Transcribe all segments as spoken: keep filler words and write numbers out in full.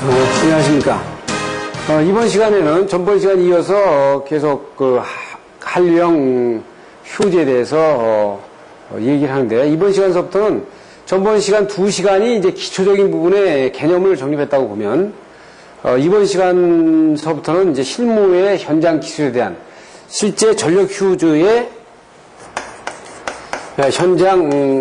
네, 안녕하십니까. 어, 이번 시간에는 전번 시간 이어서 어, 계속 그 한류형 휴지에 대해서 어, 어, 얘기를 하는데, 이번 시간서부터는 전번 시간 두 시간이 이제 기초적인 부분의 개념을 정립했다고 보면, 어, 이번 시간서부터는 이제 실무의 현장 기술에 대한 실제 전력 휴즈의 현장 음,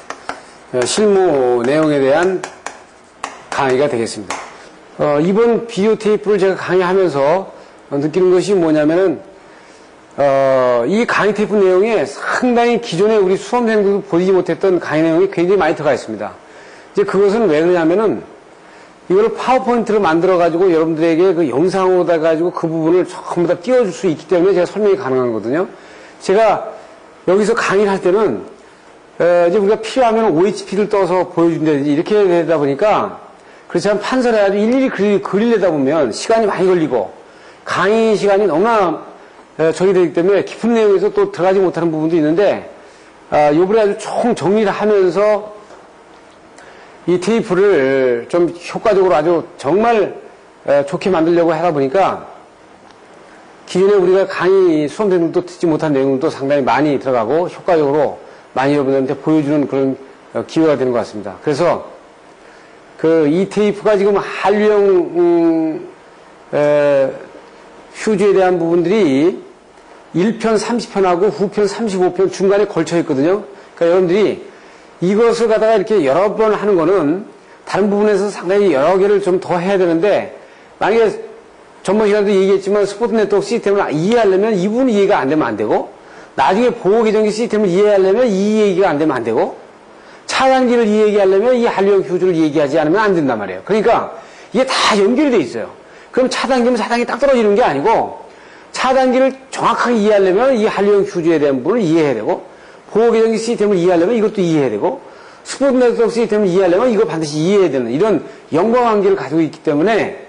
실무 내용에 대한 강의가 되겠습니다. 어, 이번 비디오 테이프를 제가 강의하면서 느끼는 것이 뭐냐면은, 어, 이 강의 테이프 내용에 상당히 기존에 우리 수험생들도 보지 못했던 강의 내용이 굉장히 많이 들어가 있습니다. 이제 그것은 왜 그러냐면은, 이걸 파워포인트로 만들어가지고 여러분들에게 그 영상으로 해가지고 그 부분을 전부 다 띄워줄 수 있기 때문에 제가 설명이 가능한 거거든요. 제가 여기서 강의를 할 때는, 에, 이제 우리가 필요하면 오에이치피를 떠서 보여준다든지 이렇게 되다 보니까, 그렇지 않으면 판서를 해가지고 일일이 그리, 그리려다 보면 시간이 많이 걸리고, 강의 시간이 너무나 적이 되기 때문에 깊은 내용에서 또 들어가지 못하는 부분도 있는데, 아, 요번에 아주 총 정리를 하면서 이 테이프를 좀 효과적으로 아주 정말 좋게 만들려고 하다 보니까, 기존에 우리가 강의 수험생들도 듣지 못한 내용도 상당히 많이 들어가고 효과적으로 많이 여러분들한테 보여주는 그런 기회가 되는 것 같습니다. 그래서 그 이 테이프가 지금 한류형 음, 에, 휴지에 대한 부분들이 일 편 삼십 편하고 후편 삼십오 편 중간에 걸쳐 있거든요. 그러니까 여러분들이 이것을 갖다가 이렇게 여러 번 하는 거는 다른 부분에서 상당히 여러 개를 좀 더 해야 되는데, 만약에 전번 시간에도 얘기했지만 스포츠 네트워크 시스템을 이해하려면 이 부분이 이해가 안 되면 안 되고, 나중에 보호 계정기 시스템을 이해하려면 이 얘기가 안 되면 안 되고, 차단기를 이해하려면 이 한류형 휴즈를 얘기하지 않으면 안 된단 말이에요. 그러니까 이게 다 연결이 돼 있어요. 그럼 차단기면 차단기 딱 떨어지는 게 아니고, 차단기를 정확하게 이해하려면 이 한류형 휴즈에 대한 부분을 이해해야 되고, 보호 계정기 시스템을 이해하려면 이것도 이해해야 되고, 스포츠 네트워크 시스템을 이해하려면 이거 반드시 이해해야 되는 이런 연관관계를 가지고 있기 때문에,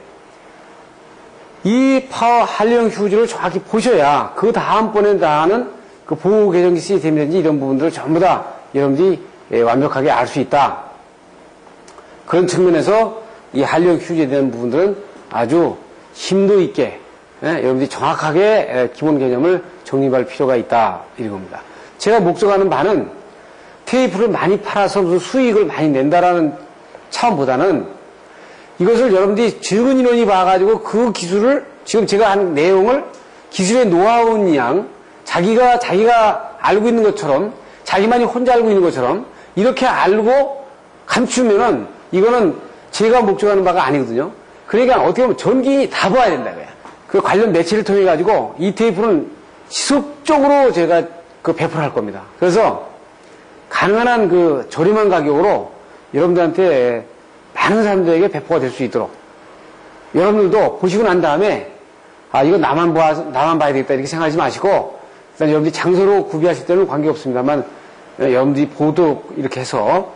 이 파워 한류형 휴즈를 정확히 보셔야 그 다음번에 다하는 그 보호 계정기 시스템이라든지 이런 부분들을 전부 다 여러분들이 예, 완벽하게 알 수 있다. 그런 측면에서 이 한류형 휴지에 대한 부분들은 아주 심도 있게 예, 여러분들이 정확하게 예, 기본 개념을 정립할 필요가 있다. 이겁니다. 제가 목적하는 바는 테이프를 많이 팔아서 무슨 수익을 많이 낸다라는 차원보다는, 이것을 여러분들이 적은 인원이 봐가지고 그 기술을, 지금 제가 한 내용을 기술의 노하우인 양, 자기가 자기가 알고 있는 것처럼, 자기만이 혼자 알고 있는 것처럼 이렇게 알고 감추면은 이거는 제가 목적하는 바가 아니거든요. 그러니까 어떻게 보면 전기인이 다 봐야 된다고요. 그 관련 매체를 통해 가지고 이 테이프는 지속적으로 제가 그 배포를 할 겁니다. 그래서 가능한 한 그 저렴한 가격으로 여러분들한테 많은 사람들에게 배포가 될 수 있도록, 여러분들도 보시고 난 다음에 아 이거 나만 봐 나만 봐야 되겠다 이렇게 생각하지 마시고, 일단 여러분들이 장소로 구비하실 때는 관계없습니다만, 여러분들이 보도록 이렇게 해서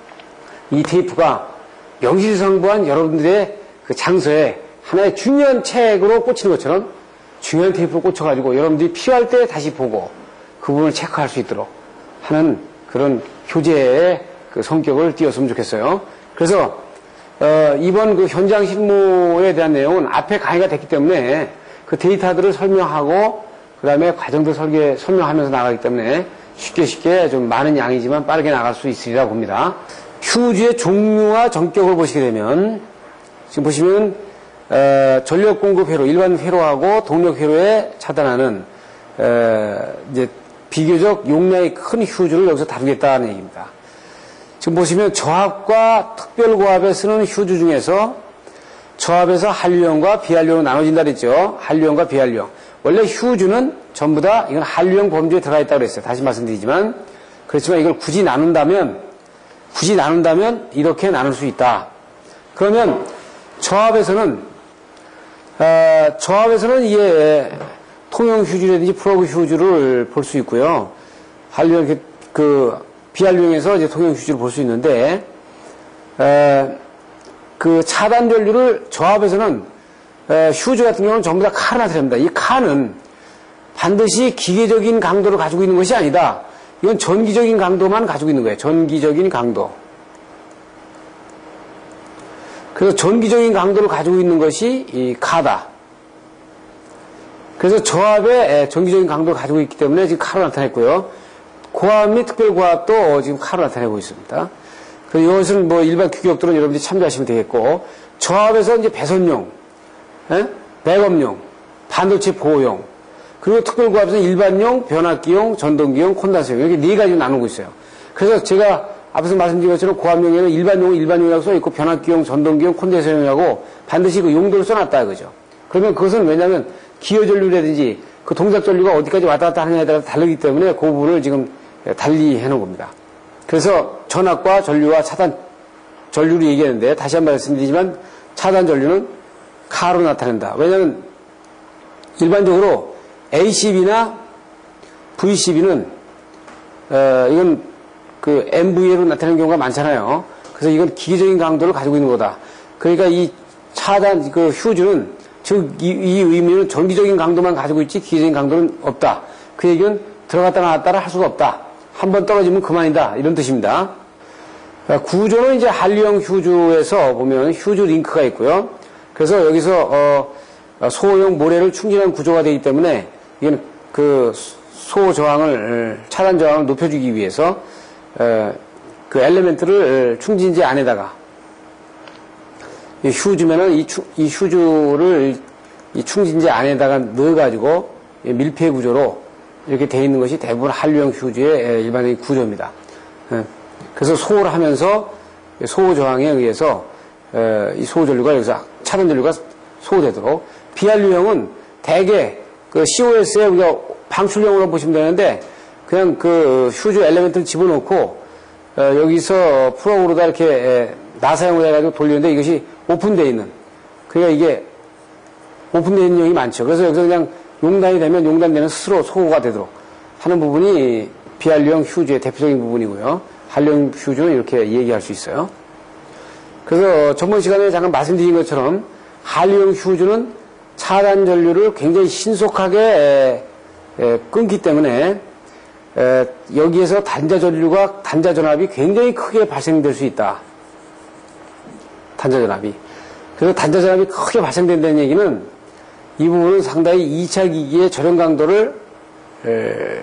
이 테이프가 명실상부한 여러분들의 그 장소에 하나의 중요한 책으로 꽂히는 것처럼 중요한 테이프로 꽂혀가지고 여러분들이 필요할 때 다시 보고 그 부분을 체크할 수 있도록 하는 그런 휴지의 그 성격을 띄웠으면 좋겠어요. 그래서 어, 이번 그 현장 실무에 대한 내용은 앞에 강의가 됐기 때문에 그 데이터들을 설명하고 그 다음에 과정들 설계, 설명하면서 나가기 때문에 쉽게 쉽게 좀 많은 양이지만 빠르게 나갈 수 있으리라 봅니다. 휴지의 종류와 전격을 보시게 되면, 지금 보시면 어, 전력 공급 회로, 일반 회로하고 동력 회로에 차단하는 어, 이제 비교적 용량이 큰 휴즈를 여기서 다루겠다는 얘기입니다. 지금 보시면 저압과 특별고압에 쓰는 휴즈 중에서 저압에서 한류형과 비한류형으로 나눠진다 그랬죠. 한류형과 비한류형. 원래 휴즈는 전부 다 이건 한류형 범주에 들어가 있다고 그랬어요. 다시 말씀드리지만, 그렇지만 이걸 굳이 나눈다면 굳이 나눈다면 이렇게 나눌 수 있다. 그러면 저압에서는 어, 저압에서는 이게 통용 휴즈라든지 플러그 휴즈를 볼 수 있고요. 한류형 그 비한류형에서 이제 통용 휴즈를 볼 수 있는데, 에, 그 차단 전류를 저압에서는 에, 휴즈 같은 경우는 전부 다 칸을 나타냅니다. 이 칸은 반드시 기계적인 강도를 가지고 있는 것이 아니다. 이건 전기적인 강도만 가지고 있는 거예요. 전기적인 강도. 그래서 전기적인 강도를 가지고 있는 것이 이 카다. 그래서 저압의 전기적인 강도를 가지고 있기 때문에 지금 카로 나타냈고요. 고압 및 특별고압도 지금 카로 나타내고 있습니다. 그래서 이것은 뭐 일반 규격들은 여러분들이 참조하시면 되겠고, 저압에서 이제 배선용, 예? 백업용, 반도체 보호용, 그리고 특별고압에서 일반용, 변압기용, 전동기용, 콘덴서용, 이렇게 네 가지로 나누고 있어요. 그래서 제가 앞에서 말씀드린 것처럼 고압용에는 일반용은 일반용이라고 써있고, 변압기용, 전동기용, 콘덴서용이라고 반드시 그 용도를 써놨다, 그죠? 그러면 그것은 왜냐면 기여전류라든지 그 동작전류가 어디까지 왔다 갔다 하느냐에 따라 다르기 때문에 그 부분을 지금 달리 해놓은 겁니다. 그래서 전압과 전류와 차단 전류를 얘기하는데, 다시 한번 말씀드리지만 차단 전류는 카로 나타낸다. 왜냐하면 일반적으로 에이씨비나 브이씨비는 어, 이건 그 엠브이에로 나타내는 경우가 많잖아요. 그래서 이건 기계적인 강도를 가지고 있는 거다. 그러니까 이 차단 그 휴즈는 즉 이, 이 의미는 전기적인 강도만 가지고 있지 기계적인 강도는 없다. 그 얘기는 들어갔다 나왔다를 할 수가 없다. 한번 떨어지면 그만이다. 이런 뜻입니다. 구조는 이제 한리형 휴즈에서 보면 휴즈 링크가 있고요. 그래서 여기서 어, 소호용 모래를 충진한 구조가 되기 때문에 이건 그 소호 저항을 차단 저항을 높여주기 위해서 에, 그 엘리멘트를 충진재 안에다가 이 휴즈면은 이, 추, 이 휴즈를 이 충진재 안에다가 넣어가지고 밀폐 구조로 이렇게 되어 있는 것이 대부분 한류형 휴즈의 일반적인 구조입니다. 에, 그래서 소호를 하면서 소호 저항에 의해서 에, 이 소호 전류가 여기서 차단 전류가 소호되도록, 비한류형은 대개 그 씨오에스에 우리가 방출형으로 보시면 되는데 그냥 그 휴즈 엘리멘트를 집어넣고 어, 여기서 프로그로다 이렇게 에, 나사형으로 해가지고 돌리는데 이것이 오픈되어 있는, 그러니까 이게 오픈되어 있는 형이 많죠. 그래서 여기서 그냥 용단이 되면 용단되는 스스로 소호가 되도록 하는 부분이 비한류형 휴즈의 대표적인 부분이고요. 한류형 휴즈는 이렇게 얘기할 수 있어요. 그래서 전번 시간에 잠깐 말씀드린 것처럼 한류형 휴즈는 차단 전류를 굉장히 신속하게 에, 에, 끊기 때문에 에, 여기에서 단자 전류가 단자 전압이 굉장히 크게 발생될 수 있다. 단자 전압이. 그래서 단자 전압이 크게 발생된다는 얘기는 이 부분은 상당히 이 차 기기의 절연 강도를 에,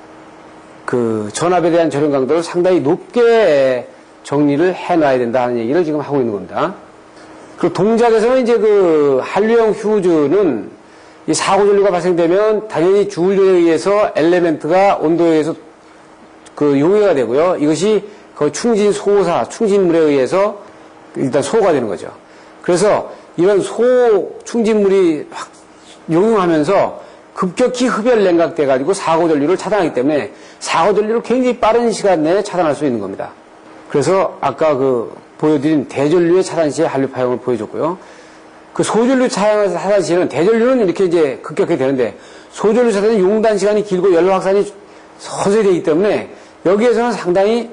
그 전압에 대한 절연 강도를 상당히 높게 정리를 해놔야 된다는 얘기를 지금 하고 있는 겁니다. 그 동작에서는 이제 그 한류형 휴즈는 이 사고 전류가 발생되면 당연히 주울력에 의해서 엘리멘트가 온도에 의해서 그 용해가 되고요. 이것이 그 충진 소호사, 충진물에 의해서 일단 소호가 되는 거죠. 그래서 이런 소 충진물이 확 용융하면서 급격히 흡열 냉각돼 가지고 사고 전류를 차단하기 때문에 사고 전류를 굉장히 빠른 시간 내에 차단할 수 있는 겁니다. 그래서 아까 그 보여드린 대전류의 차단 시의 한류 파형을 보여줬고요. 그 소전류 차단 시에는 대전류는 이렇게 이제 급격하게 되는데 소전류 차단은 용단 시간이 길고 연료 확산이 서서히 되기 때문에 여기에서는 상당히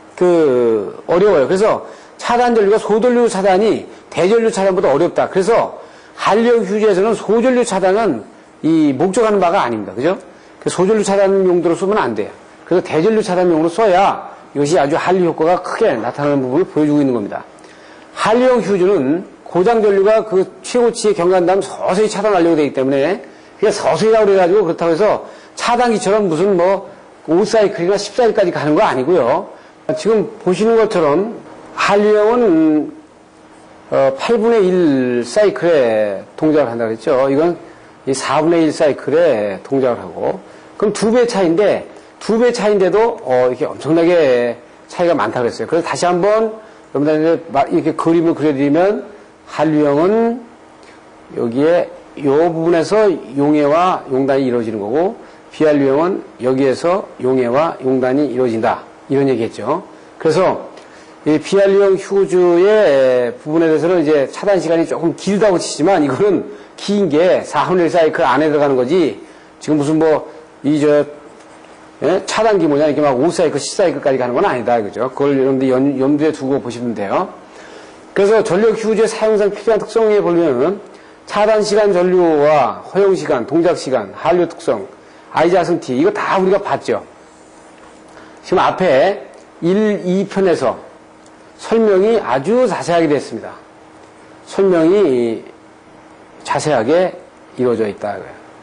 그 어려워요. 그래서 차단 전류가 소전류 차단이 대전류 차단보다 어렵다. 그래서 한류형 휴즈에서는 소전류 차단은 이 목적하는 바가 아닙니다. 그죠? 소전류 차단 용도로 쓰면 안 돼요. 그래서 대전류 차단용으로 써야 이것이 아주 한류 효과가 크게 나타나는 부분을 보여주고 있는 겁니다. 한류형 휴즈는 고장 전류가 그 최고치에 경과한 다음 서서히 차단하려고 되기 때문에 그게 서서히라고 그래가지고 그렇다고 해서 차단기처럼 무슨 뭐 오 사이클이나 십 사이클까지 가는 거 아니고요. 지금 보시는 것처럼 한류형은 어, 팔분의 일 사이클에 동작을 한다고 했죠. 이건 이 사분의 일 사이클에 동작을 하고, 그럼 두 배 차이인데 두 배 차이인데도 어, 이렇게 엄청나게 차이가 많다고 했어요. 그래서 다시 한번 여러분들한테 이렇게 그림을 그려드리면 한류형은 여기에 이 부분에서 용해와 용단이 이루어지는 거고, 비한류형은 여기에서 용해와 용단이 이루어진다. 이런 얘기했죠. 그래서 이 비한류형 휴즈의 부분에 대해서는 이제 차단 시간이 조금 길다고 치지만 이거는 긴 게 사분의 일 사이클 안에 들어가는 거지, 지금 무슨 뭐 이 저 예? 차단기 뭐냐 이렇게 막 오 사이클, 십 사이클까지 가는 건 아니다. 그죠? 그걸 여러분들 연, 염두에 두고 보시면 돼요. 그래서 전력 휴즈의 사용상 필요한 특성에 보면 차단 시간 전류와 허용 시간, 동작 시간, 한류 특성, 아이자승 T 이거 다 우리가 봤죠. 지금 앞에 일, 이 편에서 설명이 아주 자세하게 됐습니다. 설명이 자세하게 이루어져 있다.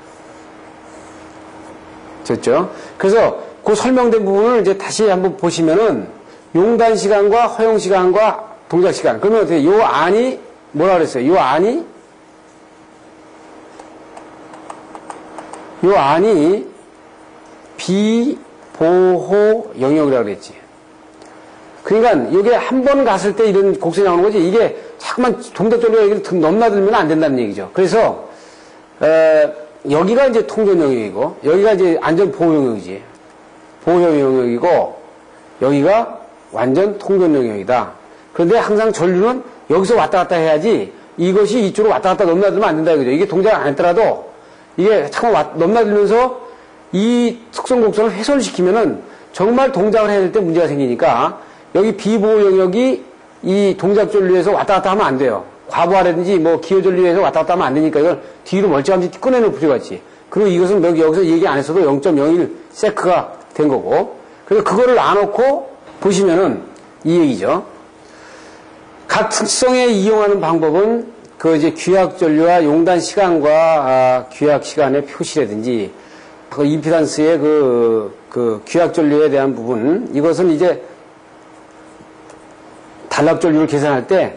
됐죠? 그래서 그 설명된 부분을 이제 다시 한번 보시면은 용단 시간과 허용 시간과 동작 시간. 그러면 어떻게, 요 안이 뭐라 그랬어요? 요 안이, 요 안이 비보호 영역이라고 그랬지. 그러니까 이게 한 번 갔을 때 이런 곡선이 나오는 거지, 이게 자꾸만 동작전류가 여기를 넘나들면 안 된다는 얘기죠. 그래서 에, 여기가 이제 통전 영역이고 여기가 이제 안전 보호 영역이지. 보호 영역이고 여기가 완전 통전 영역이다. 그런데 항상 전류는 여기서 왔다 갔다 해야지 이것이 이쪽으로 왔다 갔다 넘나들면 안 된다 이거죠. 이게 동작 안 했더라도 이게 자꾸 왔, 넘나들면서 이 특성 곡선을 훼손시키면은 정말 동작을 해야 될 때 문제가 생기니까 여기 비보호 영역이 이 동작 전류에서 왔다 갔다 하면 안 돼요. 과부하라든지 뭐 기호 전류에서 왔다 갔다 하면 안 되니까 이걸 뒤로 멀쩡함없이 꺼내놓을 필요가 있지. 그리고 이것은 여기, 여기서 얘기 안 했어도 영 점 영일 세크가 된 거고. 그래서 그거를 놔놓고 보시면은 이 얘기죠. 각 특성에 이용하는 방법은 그 이제 귀약 전류와 용단 시간과 아, 귀약 시간의 표시라든지 그 임피던스의 그, 그 귀약 전류에 대한 부분, 이것은 이제 단락 전류를 계산할 때,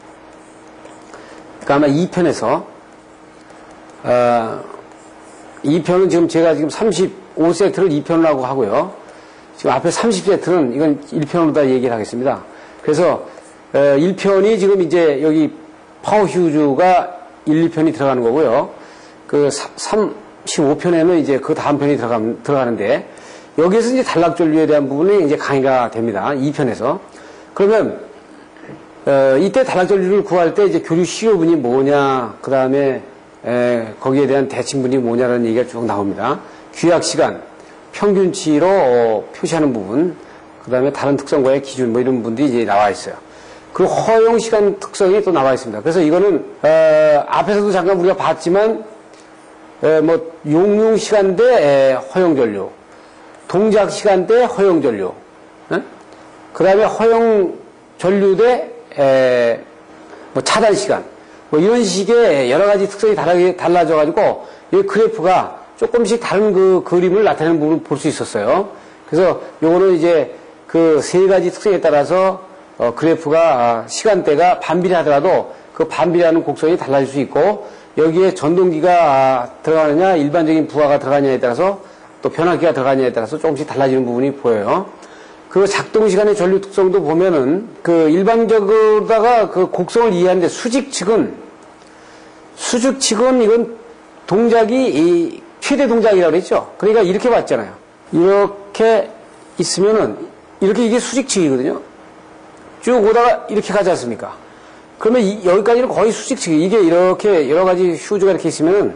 그러니까 아마 이 편에서, 어, 이 편은 지금 제가 지금 삼십오 세트를 이 편으로 하고요. 지금 앞에 삼십 세트는 이건 일 편으로 다 얘기를 하겠습니다. 그래서, 어, 일 편이 지금 이제 여기 파워 휴즈가 일, 이 편이 들어가는 거고요. 그 삼십오 편에는 이제 그 다음 편이 들어가, 들어가는데, 여기에서 이제 단락 전류에 대한 부분이 이제 강의가 됩니다. 이 편에서. 그러면, 어, 이때 단락 전류를 구할 때 이제 교류 시효분이 뭐냐, 그 다음에 거기에 대한 대칭분이 뭐냐라는 얘기가 쭉 나옵니다. 귀약 시간, 평균치로 어, 표시하는 부분, 그 다음에 다른 특성과의 기준 뭐 이런 부분들이 이제 나와 있어요. 그리고 허용 시간 특성이 또 나와 있습니다. 그래서 이거는 어, 앞에서도 잠깐 우리가 봤지만 에, 뭐 용융 시간대 허용 전류, 동작 시간대 허용 전류, 그 다음에 허용 전류대 에, 뭐 차단 시간, 뭐 이런 식의 여러 가지 특성이 다르게 달라져가지고 이 그래프가 조금씩 다른 그 그림을 나타내는 부분을 볼 수 있었어요. 그래서 요거는 이제 그 세 가지 특성에 따라서 어, 그래프가 시간대가 반비례하더라도 그 반비례하는 곡선이 달라질 수 있고 여기에 전동기가 들어가느냐 일반적인 부하가 들어가느냐에 따라서 또 변압기가 들어가느냐에 따라서 조금씩 달라지는 부분이 보여요. 그 작동 시간의 전류 특성도 보면은 그 일반적으로다가 그 곡선을 이해하는데 수직 측은 수직 측은 이건 동작이 이 최대 동작이라고 그랬죠. 그러니까 이렇게 봤잖아요. 이렇게 있으면은 이렇게 이게 수직 측이거든요. 쭉 오다가 이렇게 가지 않습니까? 그러면 이, 여기까지는 거의 수직 측이 이게 이렇게 여러 가지 휴즈가 이렇게 있으면은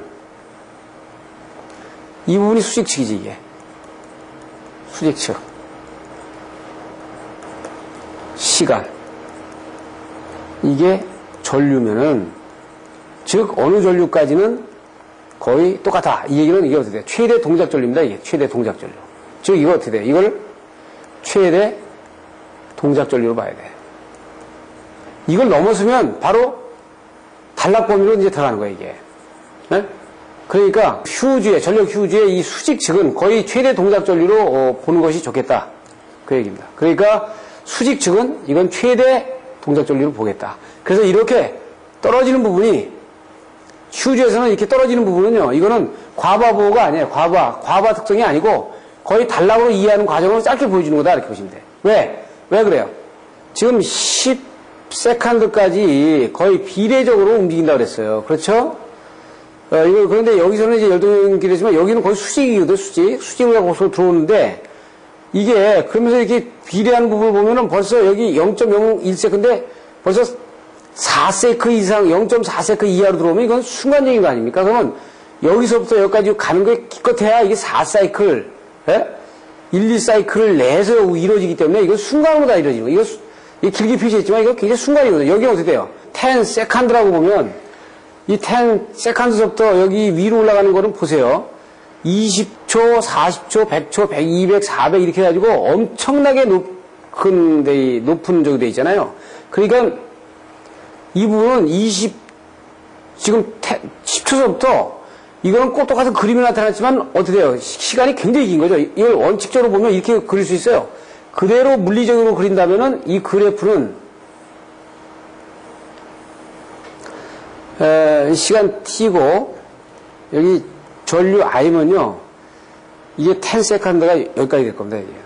이 부분이 수직 측이지 이게 수직 측. 시간. 이게 전류면은, 즉, 어느 전류까지는 거의 똑같아. 이 얘기는 이게 어떻게 돼? 최대 동작 전류입니다. 이게 최대 동작 전류. 즉, 이거 어떻게 돼? 이걸 최대 동작 전류로 봐야 돼. 이걸 넘어서면 바로 단락 범위로 이제 들어가는 거야, 이게. 네? 그러니까 휴즈의, 전력 휴즈의 이 수직 측은 거의 최대 동작 전류로 어, 보는 것이 좋겠다. 그 얘기입니다. 그러니까 수직 측은 이건 최대 동작 전류를 보겠다. 그래서 이렇게 떨어지는 부분이 휴즈에서는 이렇게 떨어지는 부분은요. 이거는 과부하 보호가 아니에요. 과부하. 과부하 특성이 아니고 거의 단락으로 이해하는 과정을 짧게 보여주는 거다. 이렇게 보시면 돼. 왜? 왜 그래요? 지금 십 세컨드까지 거의 비례적으로 움직인다고 그랬어요. 그렇죠? 어, 이거 그런데 여기서는 이제 열동연기이지만 여기는 거의 수직이거든. 수직. 수직으로 고속 들어오는데 이게 그러면서 이렇게 비례하는 부분을 보면은 벌써 여기 영 점 영일 세컨드인데 벌써 사 세크 이상, 영 점 사 세크 이하로 들어오면 이건 순간적인 거 아닙니까? 그러면 여기서부터 여기까지 가는 게 기껏해야 이게 사 사이클, 예? 일, 이 사이클을 내서 이루어지기 때문에 이건 순간으로 다 이루어지는 거예요. 이거, 이거 길게 표시했지만 이거 굉장히 순간이거든요. 여기는 어떻게 돼요? 십 세컨드라고 보면 이 십 세컨드서부터 여기 위로 올라가는 거는 보세요. 이십 초, 사십 초, 백 초, 백, 이백, 사백 이렇게 해가지고 엄청나게 높은 데, 높은 저기 돼 있잖아요. 그러니까 이 부분은 이십, 지금 십 초서부터 이거는 꽃 똑같은 그림이 나타났지만 어떻게 돼요? 시간이 굉장히 긴 거죠. 이걸 원칙적으로 보면 이렇게 그릴 수 있어요. 그대로 물리적으로 그린다면은 이 그래프는 에, 시간 t고 여기 전류 i면요 이게 십 세컨드가 여기까지 될 겁니다. 이게.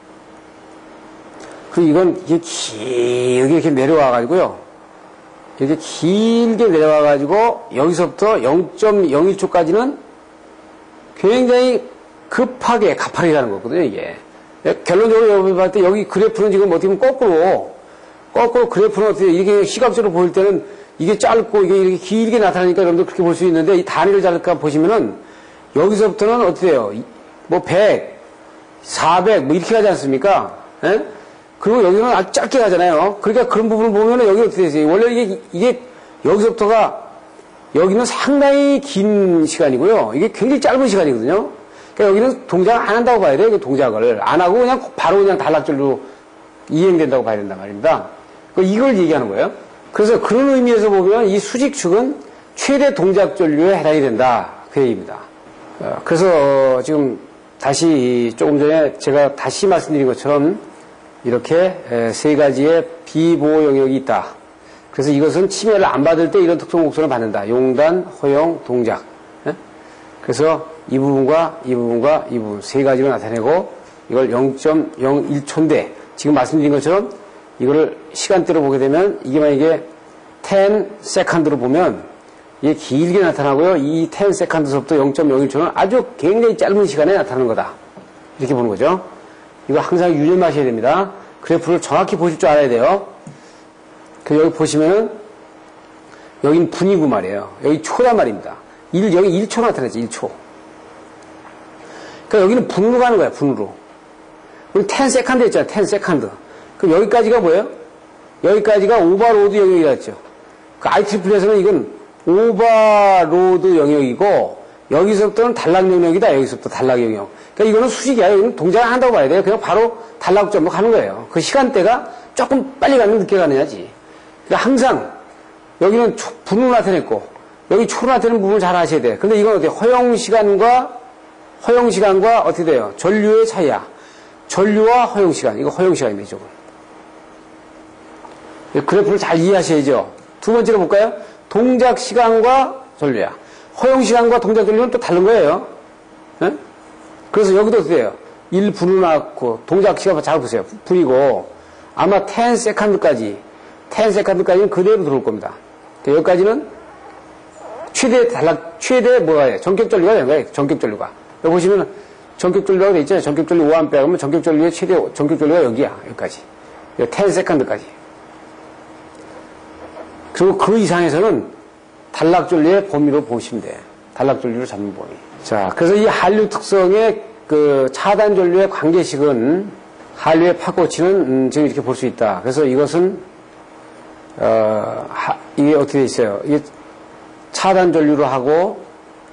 그리고 이건 이게 길게 이렇게 내려와 가지고요 이렇게 길게 내려와 가지고 여기서부터 영 점 영일 초까지는 굉장히 급하게 가파르게 가는 거거든요. 이게 결론적으로 여러분이 봤을 때 여기 그래프는 지금 어떻게 보면 거꾸로 거꾸로 그래프는 어떻게 이렇게 시각적으로 보일 때는 이게 짧고 이게 이렇게 길게 나타나니까 여러분들 그렇게 볼 수 있는데 이 단위를 잘까 보시면은 여기서부터는 어떻게 돼요? 뭐 백, 사백 뭐 이렇게 가지 않습니까? 예? 그리고 여기는 아주 짧게 가잖아요. 그러니까 그런 부분을 보면은 여기 어떻게 되세요? 원래 이게 이게 여기서부터가 여기는 상당히 긴 시간이고요. 이게 굉장히 짧은 시간이거든요. 그러니까 여기는 동작을 안 한다고 봐야 돼요. 그 동작을 안 하고 그냥 바로 그냥 단락절로 이행된다고 봐야 된단 말입니다. 이걸 얘기하는 거예요. 그래서 그런 의미에서 보면 이 수직축은 최대 동작 전류에 해당이 된다. 그 얘기입니다. 그래서 지금 다시 조금 전에 제가 다시 말씀드린 것처럼 이렇게 세 가지의 비보호 영역이 있다. 그래서 이것은 침해를 안 받을 때 이런 특성 곡선을 받는다. 용단, 허용, 동작. 그래서 이 부분과 이 부분과 이 부분 세 가지로 나타내고 이걸 영 점 영일 초인데 지금 말씀드린 것처럼 이거를 시간대로 보게 되면 이게 만약에 십 세컨드로 보면 이게 길게 나타나고요. 이 십 세컨드서부터 영 점 영일 초는 아주 굉장히 짧은 시간에 나타나는 거다. 이렇게 보는 거죠. 이거 항상 유념하셔야 됩니다. 그래프를 정확히 보실 줄 알아야 돼요. 그 여기 보시면은 여긴 분이고 말이에요. 여기 초란 말입니다. 일, 여기 일 초 나타나지, 일 초. 그러니까 여기는 분으로 가는 거야, 분으로. 우리 십 세컨드 했잖아, 십 세컨드. 그럼 여기까지가 뭐예요? 여기까지가 오버로드 영역이었죠. 그 아이트리플에서는 이건 오버로드 영역이고, 여기서부터는 단락 영역이다, 여기서부터 단락 영역. 그러니까 이거는 수직이야. 여기는 동작을 한다고 봐야 돼요. 그냥 바로 단락점으로 가는 거예요. 그 시간대가 조금 빨리 가는 늦게 가느냐지. 그러니까 항상 여기는 초, 분으로 나타냈고, 여기 초로 나타내는 부분을 잘 아셔야 돼. 근데 이건 어떻게 허용 시간과 허용 시간과 어떻게 돼요? 전류의 차이야. 전류와 허용 시간. 이거 허용 시간입니다, 이쪽은. 그래프를 잘 이해하셔야죠. 두 번째로 볼까요? 동작 시간과 전류야. 허용 시간과 동작 전류는 또 다른 거예요. 네? 그래서 여기도 어떻게 돼요? 일 분으로 나왔고, 동작 시간 잘 보세요. 분이고, 아마 십 세컨드까지, 십 세컨드까지는 그대로 들어올 겁니다. 그러니까 여기까지는 최대 단락, 최대 뭐가 해요? 전격 전류가 되는 거예요. 전격 전류가. 여기 보시면 전격 전류가 돼 있잖아요. 전격 전류 오 암페어 하면 전격 전류의 최대 전격 전류가 여기야. 여기까지. 십 세컨드까지. 그리고 그 이상에서는 단락 전류의 범위로 보시면 돼요. 단락 전류를 잡는 범위. 자, 그래서 이 한류 특성의 그 차단 전류의 관계식은 한류의 파고치는 음, 지금 이렇게 볼 수 있다. 그래서 이것은 어, 하, 이게 어떻게 돼 있어요? 이게 차단 전류로 하고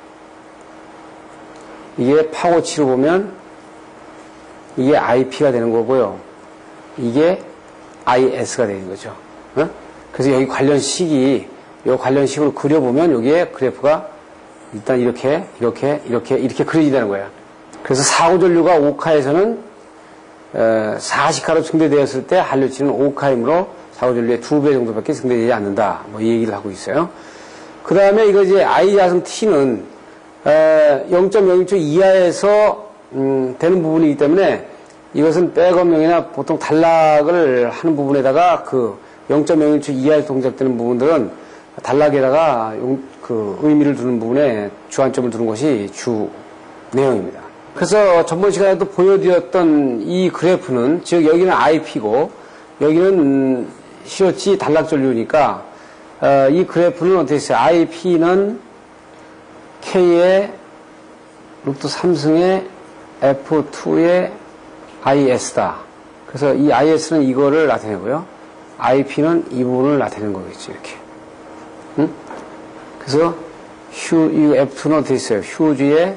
이게 파고치로 보면 이게 아이피가 되는 거고요. 이게 아이에스가 되는 거죠. 어? 그래서 여기 관련식이 이 관련식으로 그려보면 여기에 그래프가 일단 이렇게 이렇게 이렇게 이렇게 그려진다는 거예요. 그래서 사고 전류가 오 카에서는 사십 카로 증대되었을 때 한류치는 오 카이므로 사고 전류의 두 배 정도밖에 증대되지 않는다. 뭐 이 얘기를 하고 있어요. 그 다음에 이거 이제 I 자승 T는 영 점 영일 초 이하에서 음, 되는 부분이기 때문에 이것은 백업용이나 보통 단락을 하는 부분에다가 그 영 점 영일 초 이하에서 동작되는 부분들은 단락에다가 용, 그 의미를 두는 부분에 주안점을 두는 것이 주 내용입니다. 그래서 전번 시간에도 보여드렸던 이 그래프는 즉 여기는 아이피고 여기는 씨오티 단락 전류니까 어, 이 그래프는 어떻게 있어요? 아이피는 K의 루트 삼 승의 에프 투의 아이에스다. 그래서 이 아이에스는 이거를 나타내고요. 아이피는 이 부분을 나타내는 거겠죠. 이렇게. 응? 그래서 휴, 이 에프 투는 어떻게 있어요? 휴지의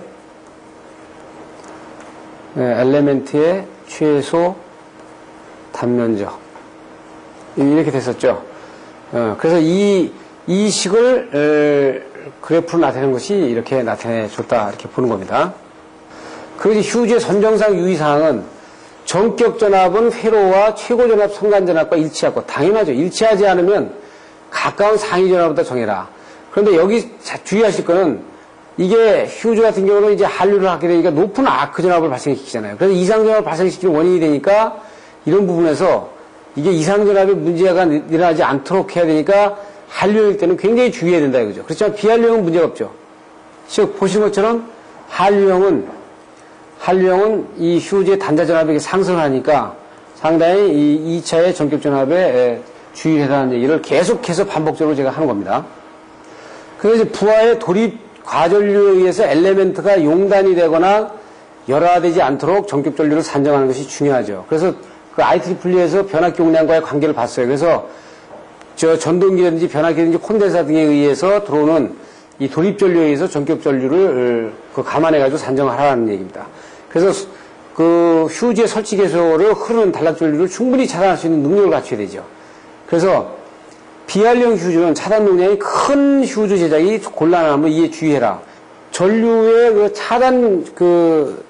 엘레멘트의 최소 단면적. 이렇게 됐었죠. 어, 그래서 이, 이 식을, 에, 그래프로 나타내는 것이 이렇게 나타내줬다. 이렇게 보는 겁니다. 그리고 휴지의 선정상 유의사항은 전격 전압은 회로와 최고 전압 성간 전압과 일치하고, 당연하죠. 일치하지 않으면 가까운 상위 전압보다 정해라. 그런데 여기 주의하실 거는 이게 휴즈 같은 경우는 이제 한류를 하게 되니까 높은 아크 전압을 발생시키잖아요. 그래서 이상 전압을 발생시키는 원인이 되니까 이런 부분에서 이게 이상 전압에 문제가 일어나지 않도록 해야 되니까 한류일 때는 굉장히 주의해야 된다 이거죠. 그렇지만 비한류형은 문제가 없죠. 즉 보시는 것처럼 한류형은 한류형은 이 휴즈의 단자 전압이 상승하니까 상당히 이 이 차의 전격 전압에 주의해라는 얘기를 계속해서 반복적으로 제가 하는 겁니다. 그래서 이제 부하의 돌입 과전류에 의해서 엘리멘트가 용단이 되거나 열화되지 않도록 전격 전류를 산정하는 것이 중요하죠. 그래서 그 아이이이이에서 변압기 용량과의 관계를 봤어요. 그래서 저 전동기라든지 변압기든지 콘덴사 등에 의해서 들어오는 이 돌입 전류에 의해서 전격 전류를 그 감안해가지고 산정하라는 얘기입니다. 그래서 그 휴지의 설치 개소를 흐르는 단락 전류를 충분히 차단할 수 있는 능력을 갖춰야 되죠. 그래서 비한류형 휴즈는 차단 용량이 큰 휴즈 제작이 곤란하면 이에 주의해라. 전류의 그 차단 그,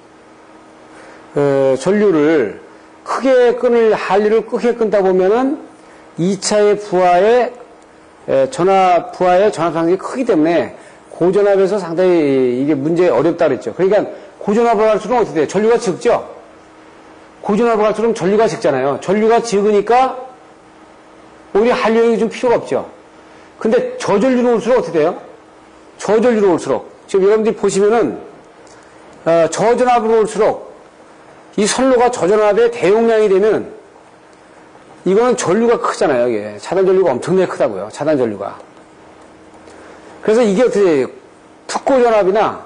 그 전류를 크게 끊을 한류를 크게 끊다 보면은 이 차의 부하의 전압 부하의 전압 상승이 크기 때문에 고전압에서 상당히 이게 문제 어렵다 그랬죠. 그러니까 고전압으로 갈수록 어떻게 돼요? 전류가 적죠. 고전압으로 갈수록 전류가 적잖아요. 전류가 적으니까 오히려 한류형이 좀 필요가 없죠. 근데 저전류로 올수록 어떻게 돼요? 저전류로 올수록. 지금 여러분들이 보시면은, 어, 저전압으로 올수록 이 선로가 저전압의 대용량이 되면 이거는 전류가 크잖아요. 이게. 차단 전류가 엄청나게 크다고요. 차단 전류가. 그래서 이게 어떻게 돼요? 특고전압이나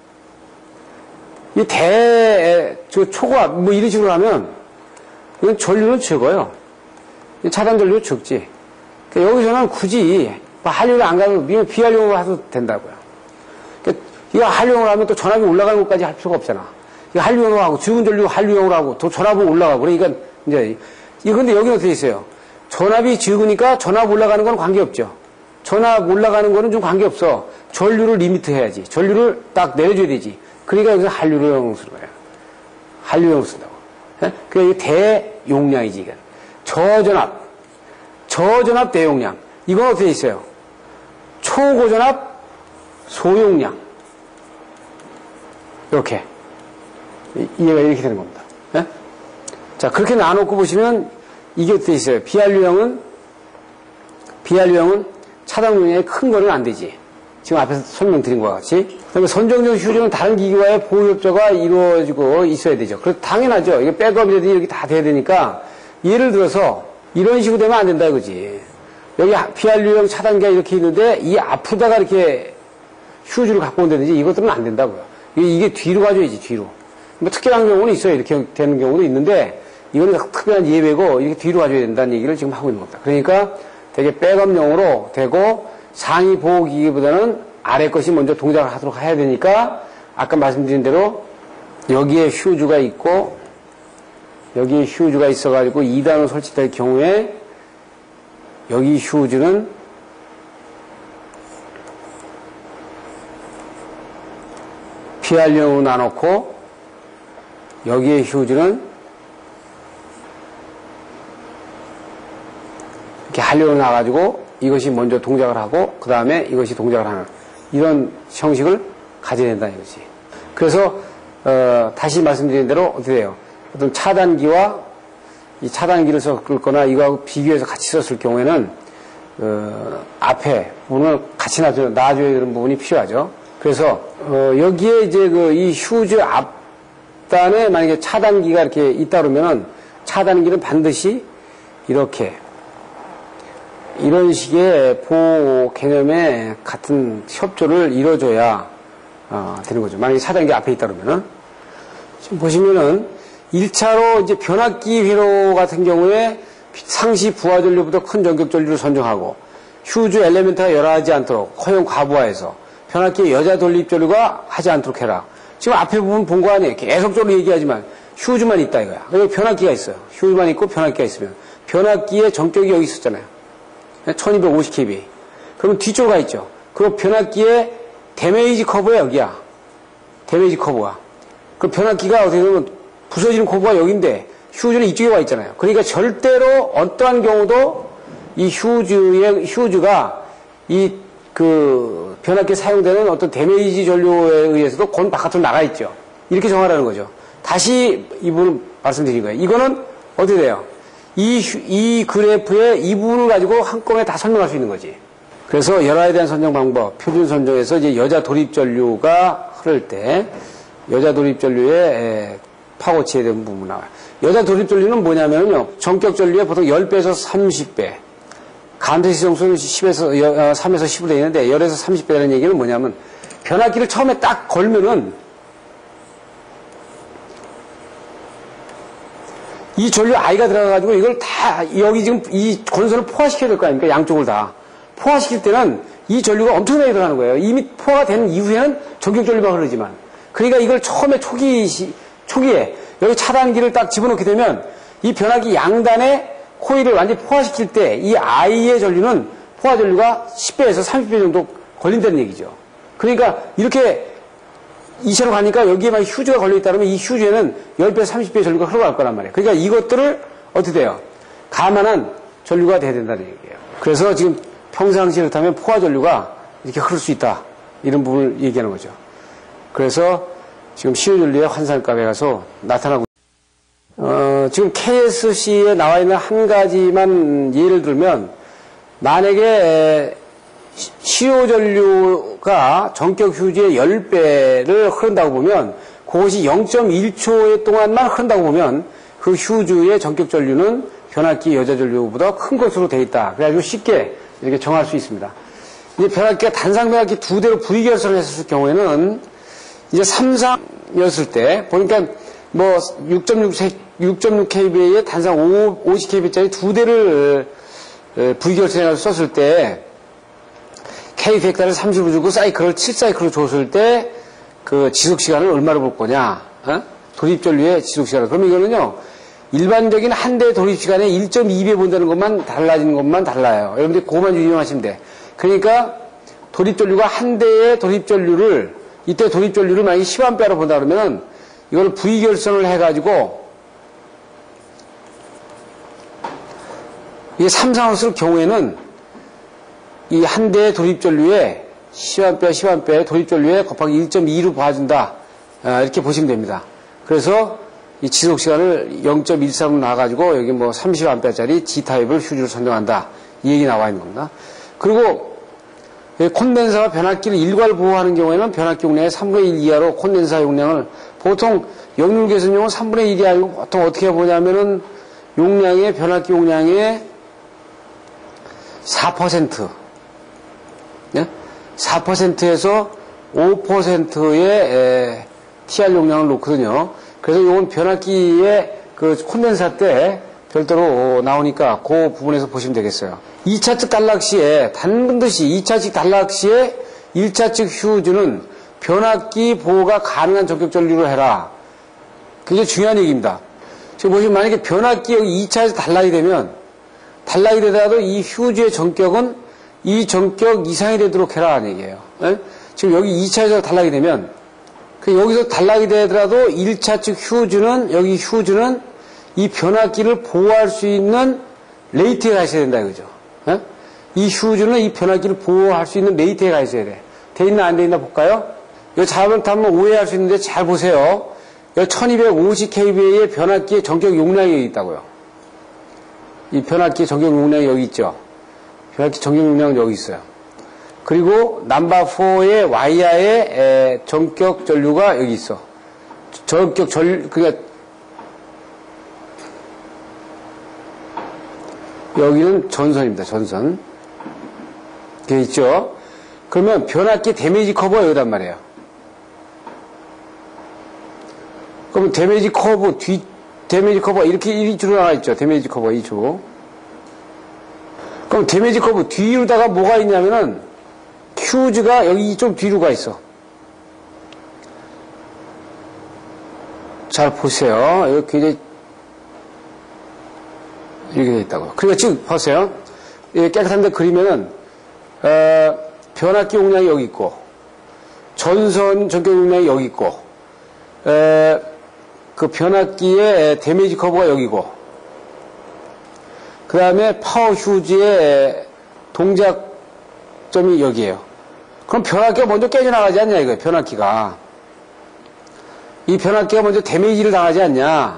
이 대, 저 초고압, 뭐 이런 식으로 하면 이건 전류는 적어요. 차단 전류 적지. 그러니까 여기서는 굳이 한류를 안 가도 비한류형으로 해도 된다고요. 그러니까 이거 한류형으로 하면 또 전압이 올라가는 것까지 할 필요가 없잖아. 이거 한류형으로 하고 적은 전류 한류형으로 하고 또 전압은 올라가고 그러니까 이제 이거 근데 여기는 어떻게 있어요? 전압이 적으니까 전압 올라가는 건 관계없죠. 전압 올라가는 거는 좀 관계없어. 전류를 리미트 해야지. 전류를 딱 내려줘야 되지. 그러니까 여기서 한류형으로 쓰는 거예요. 한류형으로 쓴다고. 그러니까 이게 대용량이지 이게. 저전압, 저전압 대용량. 이건 어떻게 있어요? 초고전압 소용량. 이렇게. 이해가 이렇게 되는 겁니다. 네? 자, 그렇게 나눠놓고 보시면 이게 어떻게 있어요? 비한류형은, 비한류형은 차단 용량이 큰 거는 안 되지. 지금 앞에서 설명드린 것과 같이. 그다음에 선정적 휴즈는 다른 기기와의 보호협조가 이루어지고 있어야 되죠. 그래서 당연하죠. 이게 백업이라든지 이렇게 다 돼야 되니까 예를 들어서 이런 식으로 되면 안 된다 이거지. 여기 비한류형 차단기가 이렇게 있는데 이 앞으로다가 이렇게 휴즈를 갖고 온다든지 이것들은 안 된다고요. 이게 뒤로 가줘야지 뒤로. 뭐 특별한 경우는 있어요. 이렇게 되는 경우도 있는데 이거는 특별한 예외고 이렇게 뒤로 가줘야 된다는 얘기를 지금 하고 있는 겁니다. 그러니까 되게 백업용으로 되고 상위 보호기기보다는 아래 것이 먼저 동작을 하도록 해야 되니까 아까 말씀드린 대로 여기에 휴즈가 있고 여기에 휴즈가 있어가지고 이 단으로 설치될 경우에 여기 휴즈는 피알용으로 나놓고 여기에 휴즈는 이렇게 한류로 나가지고 이것이 먼저 동작을 하고 그 다음에 이것이 동작을 하는 이런 형식을 가져야 된다는 거지. 그래서 어, 다시 말씀드린 대로 어떻게 돼요? 어떤 차단기와 이 차단기를 썼거나 이거하고 비교해서 같이 썼을 경우에는 어, 앞에 부분을 같이 놔줘야, 놔줘야 되는 부분이 필요하죠. 그래서 어, 여기에 이제 그 이 휴즈 앞단에 만약에 차단기가 이렇게 있다 그러면은 차단기는 반드시 이렇게 이런 식의 보호 개념의 같은 협조를 이뤄줘야 어, 되는 거죠. 만약에 차단기 앞에 있다 그러면은 지금 보시면은 일 차로 이제 변압기 회로 같은 경우에 상시 부하 전류보다 큰 전격 전류를 선정하고 휴즈 엘리멘트가 열하지 않도록 허용 과부하에서 변압기 여자 돌립 전류가 하지 않도록 해라. 지금 앞에 부분 본 거 아니에요. 계속적으로 얘기하지만 휴즈만 있다 이거야. 여기 변압기가 있어요. 휴즈만 있고 변압기가 있으면 변압기의 전격이 여기 있었잖아요. 천이백오십 케이브이. 그러면 뒤쪽으로 가 있죠. 그 변압기의 데메이지 커브가 여기야. 데메이지 커브가. 그 변압기가 어떻게 보면 부서지는 커브가 여기인데 휴즈는 이쪽에 와 있잖아요. 그러니까 절대로 어떠한 경우도 이 휴즈의, 휴즈가 이 그 변압기에 사용되는 어떤 데메이지 전류에 의해서도 건 바깥으로 나가 있죠. 이렇게 정하라는 거죠. 다시 이 부분을 말씀드린 거예요. 이거는 어떻게 돼요? 이, 이 그래프의 이 부분을 가지고 한꺼번에 다 설명할 수 있는 거지. 그래서 열화에 대한 선정 방법, 표준 선정에서 이제 여자 도립 전류가 흐를 때 여자 도립 전류의 파고치에 대한 부분 나와요. 여자 도립 전류는 뭐냐면요. 전격 전류의 보통 십 배에서 삼십 배. 감대 시정수는 십에서, 삼에서 십으로 되어 있는데 십에서 삼십 배라는 얘기는 뭐냐면 변압기를 처음에 딱 걸면은 이 전류 I가 들어가가지고 이걸 다 여기 지금 이 건선을 포화시켜야 될 거 아닙니까? 양쪽을 다. 포화시킬 때는 이 전류가 엄청나게 들어가는 거예요. 이미 포화가 된 이후에는 전격 전류가 흐르지만. 그러니까 이걸 처음에 초기, 시, 초기에 여기 차단기를 딱 집어넣게 되면 이 변압기 양단에 코일을 완전히 포화시킬 때 이 I의 전류는 포화 전류가 십 배에서 삼십 배 정도 걸린다는 얘기죠. 그러니까 이렇게 이 차로 가니까 여기에 만 휴즈가 걸려있다 그러면 이 휴즈에는 십 배, 삼십 배 전류가 흘러갈 거란 말이에요. 그러니까 이것들을 어떻게 돼요? 감안한 전류가 돼야 된다는 얘기예요. 그래서 지금 평상시에 그렇다면 포화 전류가 이렇게 흐를 수 있다. 이런 부분을 얘기하는 거죠. 그래서 지금 시효 전류의 환산값에 가서 나타나고 어, 지금 케이에스씨에 나와 있는 한 가지만 예를 들면 만약에 시효 전류가 전격 휴지의 십 배를 흐른다고 보면 그것이 영 점 일 초 동안만 흐른다고 보면 그 휴즈의 전격 전류는 변압기 여자 전류보다 큰 것으로 되어 있다. 그래가지고 쉽게 이렇게 정할 수 있습니다. 이제 변압기가 단상 변압기 두 대로 부위결선을 했을 경우에는 이제 삼상이었을 때 보니까 뭐 육 점 육 케이브이에 단상 오십 케이브이짜리 두 대를 부위결선해서 썼을 때 K 벡터를 삼십으로 주고 사이클을 칠 사이클로 줬을 때 그 지속시간을 얼마로 볼 거냐? 어? 도립전류의 지속시간을. 그러면 이거는요, 일반적인 한 대 도립시간에 일 점 이 배 본다는 것만 달라지는 것만 달라요. 여러분들이 그것만 유념하시면 돼. 그러니까 도립전류가 한 대의 도립전류를, 이때 도립전류를 만약에 십 암페어로 본다 그러면은 이걸 부위결선을 해가지고 이게 삼상으로 쓸 경우에는 이 한 대의 도립전류에 십 암페어, 십 암페어 도립전류에 곱하기 일 점 이로 봐준다. 아, 이렇게 보시면 됩니다. 그래서 이 지속시간을 영 점 일삼으로 나와가지고 여기 뭐 삼십 암페어짜리 G타입을 휴즈로 선정한다. 이 얘기 나와 있는 겁니다. 그리고 콘덴사와 변압기를 일괄 보호하는 경우에는 변압기 용량의 삼분의 일 이하로 콘덴사 용량을 보통 역률 개선용은 삼분의 일이 아니고 보통 어떻게 보냐면은 용량의 변압기 용량의 사 퍼센트 네? 사 퍼센트에서 오 퍼센트의 티알 용량을 놓거든요. 그래서 이건 변압기의 그 콘덴사 때 별도로 나오니까 그 부분에서 보시면 되겠어요. 이 차 측 단락시에 단번듯이 이 차 측 단락시에 일 차 측 휴즈는 변압기 보호가 가능한 전격 전류를 해라. 굉장히 중요한 얘기입니다. 지금 보시면 만약에 변압기 여기 이 차에서 단락이 되면 단락이 되더라도 이 휴즈의 전격은 이 전격 이상이 되도록 해라 하는 얘기예요. 에? 지금 여기 이 차에서 단락이 되면 그 여기서 단락이 되더라도 일 차 측 휴즈는 여기 휴즈는 이 변압기를 보호할 수 있는 레이트에 가 있어야 된다 이거죠. 에? 이 휴즈는 이 변압기를 보호할 수 있는 레이트에 가 있어야 돼. 돼 있나 안 돼 있나 볼까요? 이거 잘못하면 오해할 수 있는데 잘 보세요. 여기 천이백오십 케이브이의 변압기의 전격 용량이 있다고요. 이 변압기의 전격 용량이 여기 있죠. 변압기 전격 용량은 여기 있어요. 그리고 넘버 사의 와이어의 전격 전류가 여기 있어. 전격 전류, 그러니까 여기는 전선입니다. 전선. 이게 있죠. 그러면 변압기 데미지 커브가 여기단 말이에요. 그러면 데미지 커브, 뒤, 데미지 커브가 이렇게 이쪽으로 나와 있죠. 데미지 커브가 이쪽으로. 그럼 데미지 커브 뒤로다가 뭐가 있냐면은 휴즈가 여기 좀 뒤로 가 있어. 잘 보세요. 여기 굉장히 이렇게 돼 있다고요. 그러니까 지금 보세요. 깨끗한데 그리면은 어, 변압기 용량이 여기 있고 전선 전격 용량이 여기 있고 에, 그 변압기의 데미지 커브가 여기고 그 다음에 파워 휴즈의 동작점이 여기에요. 그럼 변압기가 먼저 깨져나가지 않냐 이거예요. 변압기가 이 변압기가 먼저 데미지를 당하지 않냐.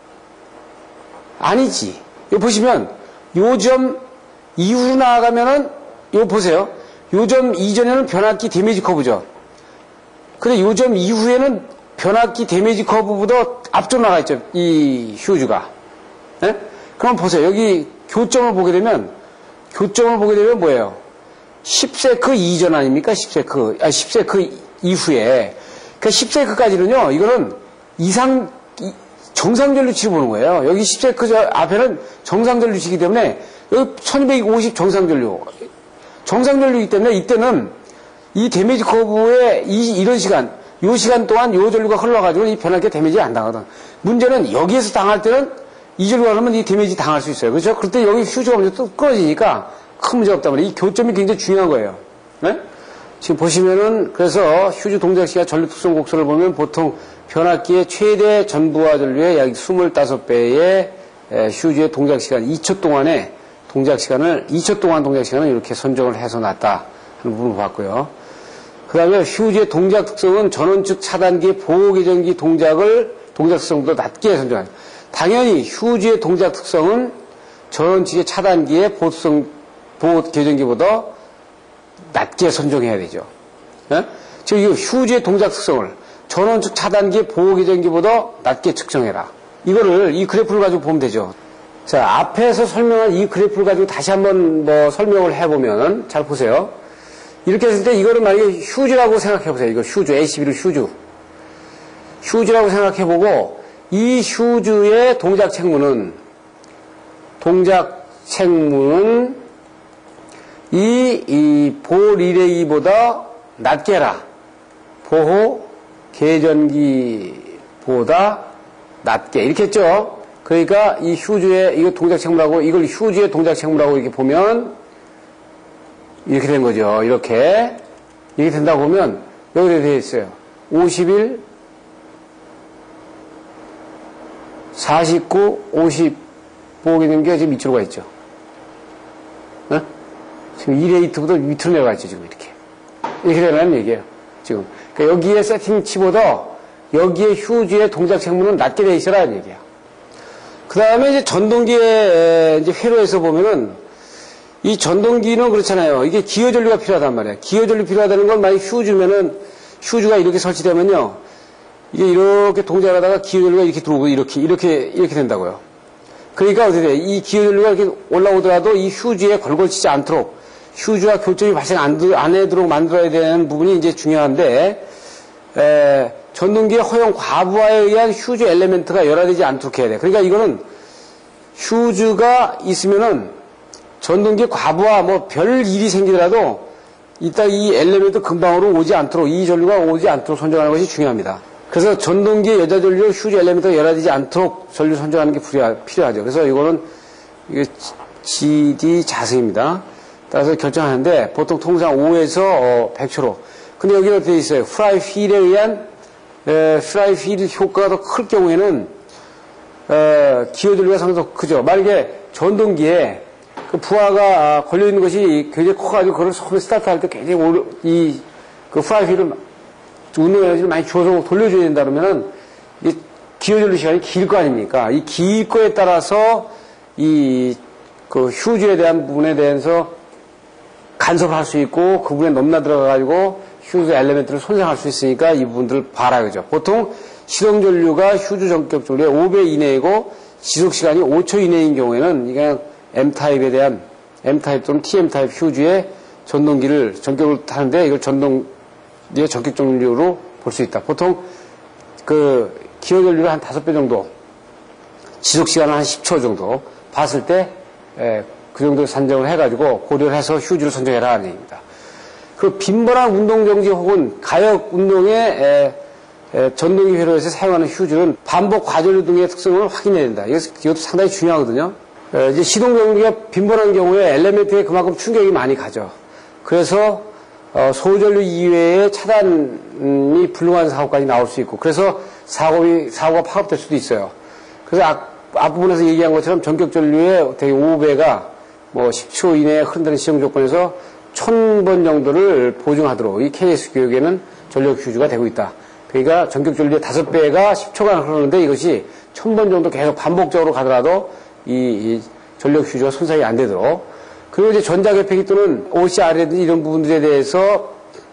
아니지. 이거 보시면 요 점 이후로 나아가면은 이거 보세요. 요 점 이전에는 변압기 데미지 커브죠. 근데 요 점 이후에는 변압기 데미지 커브보다 앞쪽으로 나가 있죠. 이 휴즈가. 네? 그럼 보세요. 여기 교점을 보게 되면 교점을 보게 되면 뭐예요? 십 세크 이전 아닙니까? 십 세크. 아, 십 세크 이후에. 그러니까 십 세크까지는요. 이거는 이상 정상전류 치를 보는 거예요. 여기 십 세크 저 앞에는 정상전류 치기 때문에 여기 천이백오십 정상전류. 정상전류이기 때문에 이때는 이 데미지 커브에 이, 이런 시간, 요 시간 동안 요 전류가 흘러가지고 이 변압기에 데미지 안 당하거든. 문제는 여기에서 당할 때는 이 전류가 흐르면 이 데미지 당할 수 있어요. 그렇죠? 그럴 때 여기 휴즈가 먼저 또 끊어지니까 큰 문제가 없단 말이에요. 이 교점이 굉장히 중요한 거예요. 네? 지금 보시면은 그래서 휴즈 동작 시간 전류 특성 곡선을 보면 보통 변압기의 최대 전부하 전류의 약 이십오 배의 휴즈의 동작 시간 이 초 동안의 동작 시간을 이 초 동안 동작 시간을 이렇게 선정을 해서 놨다 하는 부분을 봤고요. 그 다음에 휴즈의 동작 특성은 전원 측 차단기 보호 계전기 동작을 동작 특성보다 낮게 선정합니다. 당연히 휴즈의 동작 특성은 전원 측의 차단기의 보호 특성 보호 계전기보다 낮게 선정해야 되죠. 네? 즉, 이 휴즈의 동작 특성을 전원 측 차단기 보호 계전기보다 낮게 측정해라. 이거를 이 그래프를 가지고 보면 되죠. 자, 앞에서 설명한 이 그래프를 가지고 다시 한번 뭐 설명을 해보면 잘 보세요. 이렇게 했을 때 이거를 만약에 휴즈라고 생각해보세요. 이거 휴즈, 에이씨비를 휴즈. 휴즈라고 생각해보고 이 휴즈의 동작 책무는 동작 책무는 이, 이 보호 리레이보다 낮게 해라. 보호 계전기보다 낮게. 이렇게 했죠? 그러니까 이 휴즈의, 이거 동작 책무라고, 이걸 휴즈의 동작 책무라고 이렇게 보면 이렇게 된 거죠. 이렇게. 이렇게 된다고 보면 여기에 되어 있어요. 오십일, 사십구, 오십 보호 계전기가 지금 밑으로 가 있죠. 네? 지금 이 레이트보다 밑으로 내려가 있죠, 지금 이렇게. 이렇게 되는 얘기예요, 지금. 그러니까 여기에 세팅치보다 여기에 휴즈의 동작 책무는 낮게 돼 있어라는 얘기야. 그 다음에 이제 전동기의 이제 회로에서 보면은 이 전동기는 그렇잖아요. 이게 기어 전류가 필요하단 말이야. 기어 전류 필요하다는 건 만약 휴즈면은 휴즈가 이렇게 설치되면요. 이게 이렇게 동작을 하다가 기어 전류가 이렇게 들어오고 이렇게, 이렇게, 이렇게 된다고요. 그러니까 어떻게 돼? 이 기어 전류가 이렇게 올라오더라도 이 휴즈에 걸걸치지 않도록 휴즈와 교점이 발생 안, 안 하도록 만들어야 되는 부분이 이제 중요한데, 에, 전동기의 허용 과부하에 의한 휴즈 엘리멘트가 열화되지 않도록 해야 돼. 그러니까 이거는 휴즈가 있으면은 전동기 과부하 뭐 별 일이 생기더라도 이따 이 엘리멘트 근방으로 오지 않도록 이 전류가 오지 않도록 선정하는 것이 중요합니다. 그래서 전동기의 여자 전류 휴즈 엘리멘트가 열화되지 않도록 전류 선정하는 게 필요하죠. 그래서 이거는 이게 지디 자승입니다. 따라서 결정하는데 보통 통상 오에서 어, 백 초로. 근데 여기가 되어 있어요. 프라이 휠에 의한 에, 프라이 휠 효과가 더 클 경우에는 에, 기어 전류가 상당히 크죠. 만약에 전동기에 그 부하가 아, 걸려 있는 것이 굉장히 커가지고 그걸 처음에 스타트할 때 굉장히 오래 이 그 프라이 휠을 운동 에너지를 많이 줘서 돌려줘야 된다 그러면은 이 기어 전류 시간이 길 거 아닙니까? 이 길 거에 따라서 이 그 휴즈에 대한 부분에 대해서 간섭을 할 수 있고 그 부분에 넘나 들어가가지고 휴즈 엘리멘트를 손상할 수 있으니까 이 부분들을 봐라 그죠. 보통 실용 전류가 휴즈 전격 전류의 오 배 이내이고 지속 시간이 오 초 이내인 경우에는 그냥 M타입에 대한 M타입 또는 티엠타입 휴즈의 전동기를 전격을 타는데 이걸 전동기의 전격 전류로 볼 수 있다. 보통 그 기어 전류를 한 다섯 배 정도 지속 시간을 한 십 초 정도 봤을 때 그 정도 산정을 해가지고 고려를 해서 휴즈를 선정해라 하는 얘기입니다. 그 빈번한 운동정지 혹은 가역 운동의 에, 에, 전동기 회로에서 사용하는 휴즈는 반복 과전류 등의 특성을 확인해야 된다. 이것도 상당히 중요하거든요. 이제 시동 전기가 빈번한 경우에 엘리멘트에 그만큼 충격이 많이 가죠. 그래서 어, 소전류 이외에 차단이 불능한 사고까지 나올 수 있고, 그래서 사고이, 사고가 파급될 수도 있어요. 그래서 앞, 앞부분에서 얘기한 것처럼 전격 전류의 되게 오 배가 뭐 십 초 이내에 흐른다는 시험 조건에서 천 번 정도를 보증하도록 이 케이에스 교육에는 전력 휴즈가 되고 있다. 그러니까 전격 전류의 다섯 배가 십 초간 흐르는데 이것이 천 번 정도 계속 반복적으로 가더라도 이, 이 전력 휴즈가 손상이 안 되도록. 그리고 이제 전자개폐기 또는 오씨알이라든지 이런 부분들에 대해서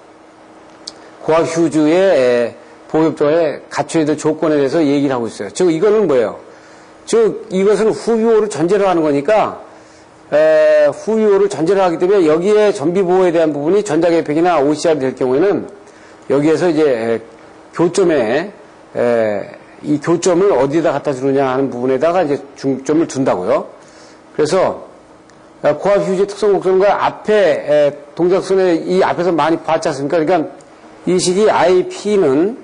고압 휴즈의 보호협정에 갖춰야 될 조건에 대해서 얘기를 하고 있어요. 즉, 이거는 뭐예요? 즉, 이것은 후유호를 전제로 하는 거니까, 에, 후유호를 전제로 하기 때문에 여기에 전비보호에 대한 부분이 전자개폐기나 오씨알이 될 경우에는 여기에서 이제 교점에, 에, 이 교점을 어디에다 갖다 주느냐 하는 부분에다가 이제 중점을 둔다고요. 그래서 고압 휴지의 특성 곡선과 앞에 동작선에 이 앞에서 많이 봤지 않습니까? 그러니까 이 식이 아이피는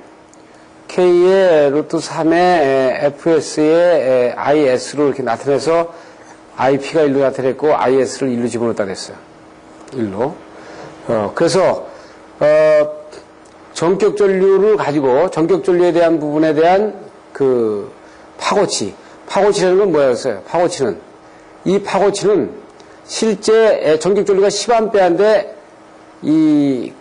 K의 루트 삼의 에프에스의 아이에스로 이렇게 나타내서 아이피가 일로 나타냈고 아이에스를 일로 집어넣었다 그랬어요. 일로. 어, 그래서 어, 전격 전류를 가지고 전격 전류에 대한 부분에 대한 그 파고치. 파고치라는 건 뭐였어요? 파고치는 이 파고치는 실제 전격 전류가 십 암페어인데 이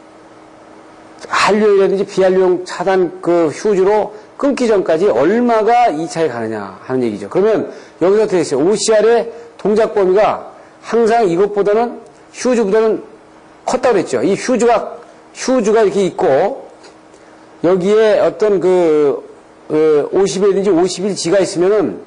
한류용이라든지 비한류용 차단 그 휴즈로 끊기 전까지 얼마가 이 차에 가느냐 하는 얘기죠. 그러면 여기서 어떻게 됐어요? 오씨알의 동작 범위가 항상 이것보다는 휴즈보다는 컸다고 그랬죠. 이 휴즈가 휴즈가 이렇게 있고 여기에 어떤 그 어, 오십이라든지 오십일 지가 있으면은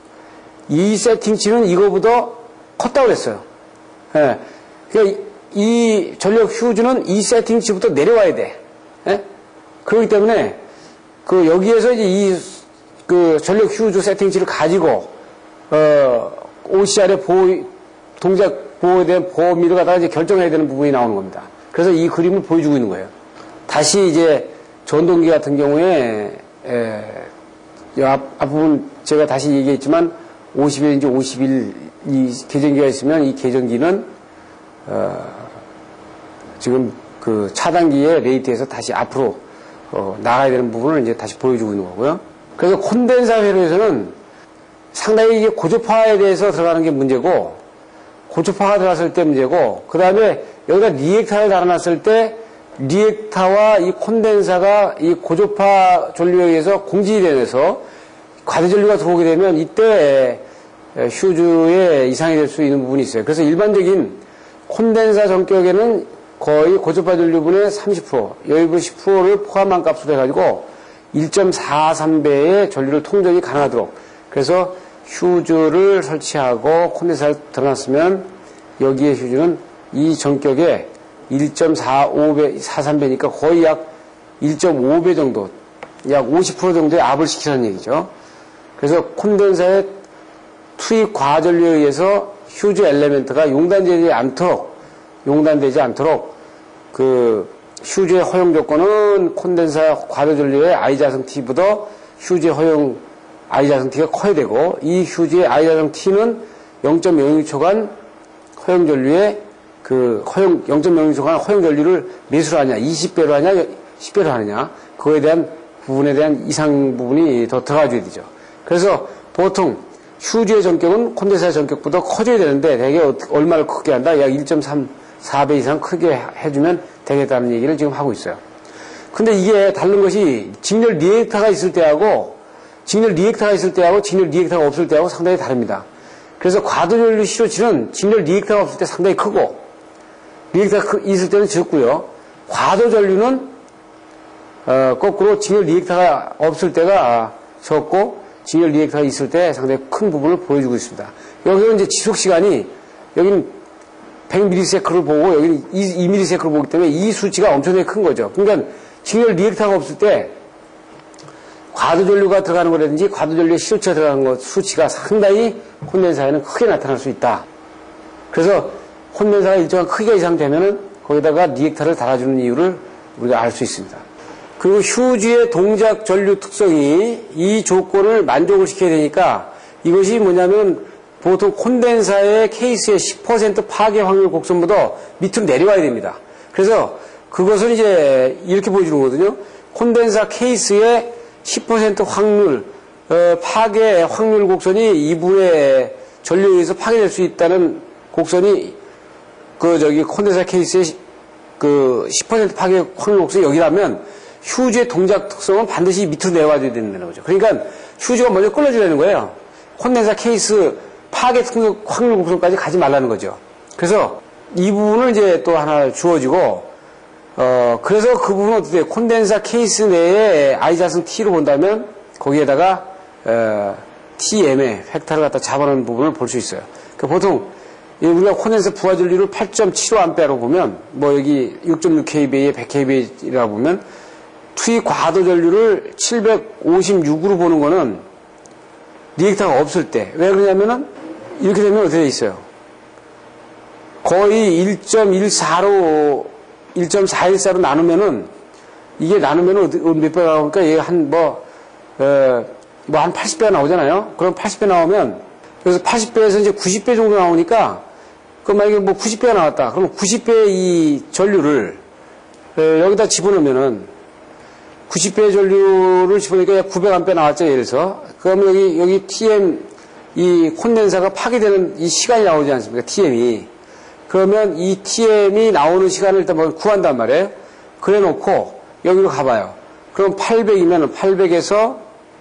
이 세팅치는 이거보다 컸다고 그랬어요. 예. 그러니까 이 전력 휴즈는 이 세팅치부터 내려와야 돼. 예? 그렇기 때문에 그 여기에서 이제 이 그 전력 휴즈 세팅치를 가지고 어 오씨알의 보호 동작 보호에 대한 범위를 갖다가 이제 결정해야 되는 부분이 나오는 겁니다. 그래서 이 그림을 보여주고 있는 거예요. 다시 이제 전동기 같은 경우에 에, 앞, 앞부분 제가 다시 얘기했지만 오십일인지 오십일 이 계전기가 있으면 이 계전기는 어, 지금 그 차단기의 레이트에서 다시 앞으로 어, 나가야 되는 부분을 이제 다시 보여주고 있는 거고요. 그래서 콘덴사 회로에서는 상당히 이게 고주파에 대해서 들어가는 게 문제고 고주파가 들어갔을 때 문제고 그 다음에 여기다 리액터를 달아놨을 때 리액터와 이 콘덴사가 이 고주파 전류에 의해서 공진이 되면서 과대 전류가 들어오게 되면 이때 휴즈에 이상이 될 수 있는 부분이 있어요. 그래서 일반적인 콘덴사 전격에는 거의 고주파 전류분의 삼십 퍼센트, 여유분 십 퍼센트를 포함한 값으로 해가지고 일 점 사삼 배의 전류를 통전이 가능하도록 그래서 휴즈를 설치하고 콘덴사를 들어놨으면 여기에 휴즈는 이 전격에 일 점 사오 배, 사삼 배니까 거의 약 일 점 오 배 정도, 약 오십 퍼센트 정도의 압을 시키는 얘기죠. 그래서 콘덴사의 투입 과전류에 의해서 휴즈 엘리멘트가 용단되지 않도록, 용단되지 않도록 그 휴즈의 허용 조건은 콘덴사 과도전류의 I자성 T보다 휴즈의 허용 I자성 T가 커야 되고 이 휴즈의 I자성 T는 영 점 영육 초간 허용 전류의 그 허용 영 점 영육 초간 허용 전류를 몇으로 하냐, 이십 배로 하냐, 십 배로 하느냐 그거에 대한 부분에 대한 이상 부분이 더 들어가줘야 되죠. 그래서 보통 휴즈의 전격은 콘덴사의 전격보다 커져야 되는데 대개 얼마를 크게 한다? 약 일 점 삼사 배 이상 크게 해주면 되겠다는 얘기를 지금 하고 있어요. 근데 이게 다른 것이 직렬 리액터가 있을 때하고 직렬 리액터가 있을 때하고 직렬 리액터가 없을 때하고 상당히 다릅니다. 그래서 과도전류 시로치는 직렬 리액터가 없을 때 상당히 크고 리액터가 있을 때는 적고요. 과도전류는 어, 거꾸로 직렬 리액터가 없을 때가 적고 직렬 리액터가 있을 때 상당히 큰 부분을 보여주고 있습니다. 여기서 이제 지속시간이 여기는 백 밀리세컨을 보고 여기는 이 밀리세컨을 보기 때문에 이 수치가 엄청나게 큰 거죠. 그러니까 직렬 리액터가 없을 때 과도전류가 들어가는 거라든지 과도전류의 시로치가 들어가는 것 수치가 상당히 콘덴사에는 크게 나타날 수 있다. 그래서 콘덴사가 일정한 크기가 이상 되면은 거기다가 리액터를 달아주는 이유를 우리가 알 수 있습니다. 그리고 휴즈의 동작 전류 특성이 이 조건을 만족을 시켜야 되니까 이것이 뭐냐면 보통 콘덴사의 케이스의 십 퍼센트 파괴 확률 곡선보다 밑으로 내려와야 됩니다. 그래서 그것은 이제 이렇게 보여주는 거거든요. 콘덴사 케이스의 십 퍼센트 확률, 어, 파괴 확률 곡선이 이분의 전류에 의해서 파괴될 수 있다는 곡선이 그 저기 콘덴사 케이스의 그 십 퍼센트 파괴 확률 곡선이 여기라면 휴지의 동작 특성은 반드시 밑으로 내려와줘야 된다는 거죠. 그러니까 휴지가 먼저 끌어줘야 되는 거예요. 콘덴사 케이스 파괴 확률 곡선까지 가지 말라는 거죠. 그래서 이 부분을 이제 또 하나 주어지고, 어, 그래서 그 부분은 어떻게 돼요? 콘덴사 케이스 내에 I자승 T로 본다면 거기에다가, 어, 티엠의 팩터를 갖다 잡아놓은 부분을 볼 수 있어요. 그러니까 보통 우리가 콘덴사 부하 전류를 팔 점 칠오 암페어로 보면, 뭐 여기 육 점 육 케이브이에 백 케이브이라고 보면, 투입 과도 전류를 칠백오십육으로 보는 거는 리액터가 없을 때. 왜 그러냐면은 이렇게 되면 어떻게 돼 있어요? 거의 일 점 일사로, 일 점 사일사로 나누면은, 이게 나누면은 몇 배가 나오니까 얘가 한 뭐, 어, 뭐 한 팔십 배가 나오잖아요? 그럼 팔십 배 나오면, 그래서 팔십 배에서 이제 구십 배 정도 나오니까, 그 만약에 뭐 구십 배가 나왔다. 그럼 구십 배의 이 전류를, 어, 여기다 집어넣으면은, 구십 배의 전류를 집어넣으니까 구백 암페어 나왔죠, 예를 들어서. 그러면 여기, 여기 티엠, 이 콘덴사가 파괴되는 이 시간이 나오지 않습니까? 티엠이. 그러면 이 티엠이 나오는 시간을 일단 뭐 구한단 말이에요. 그래 놓고, 여기로 가봐요. 그럼 팔백이면 팔백에서,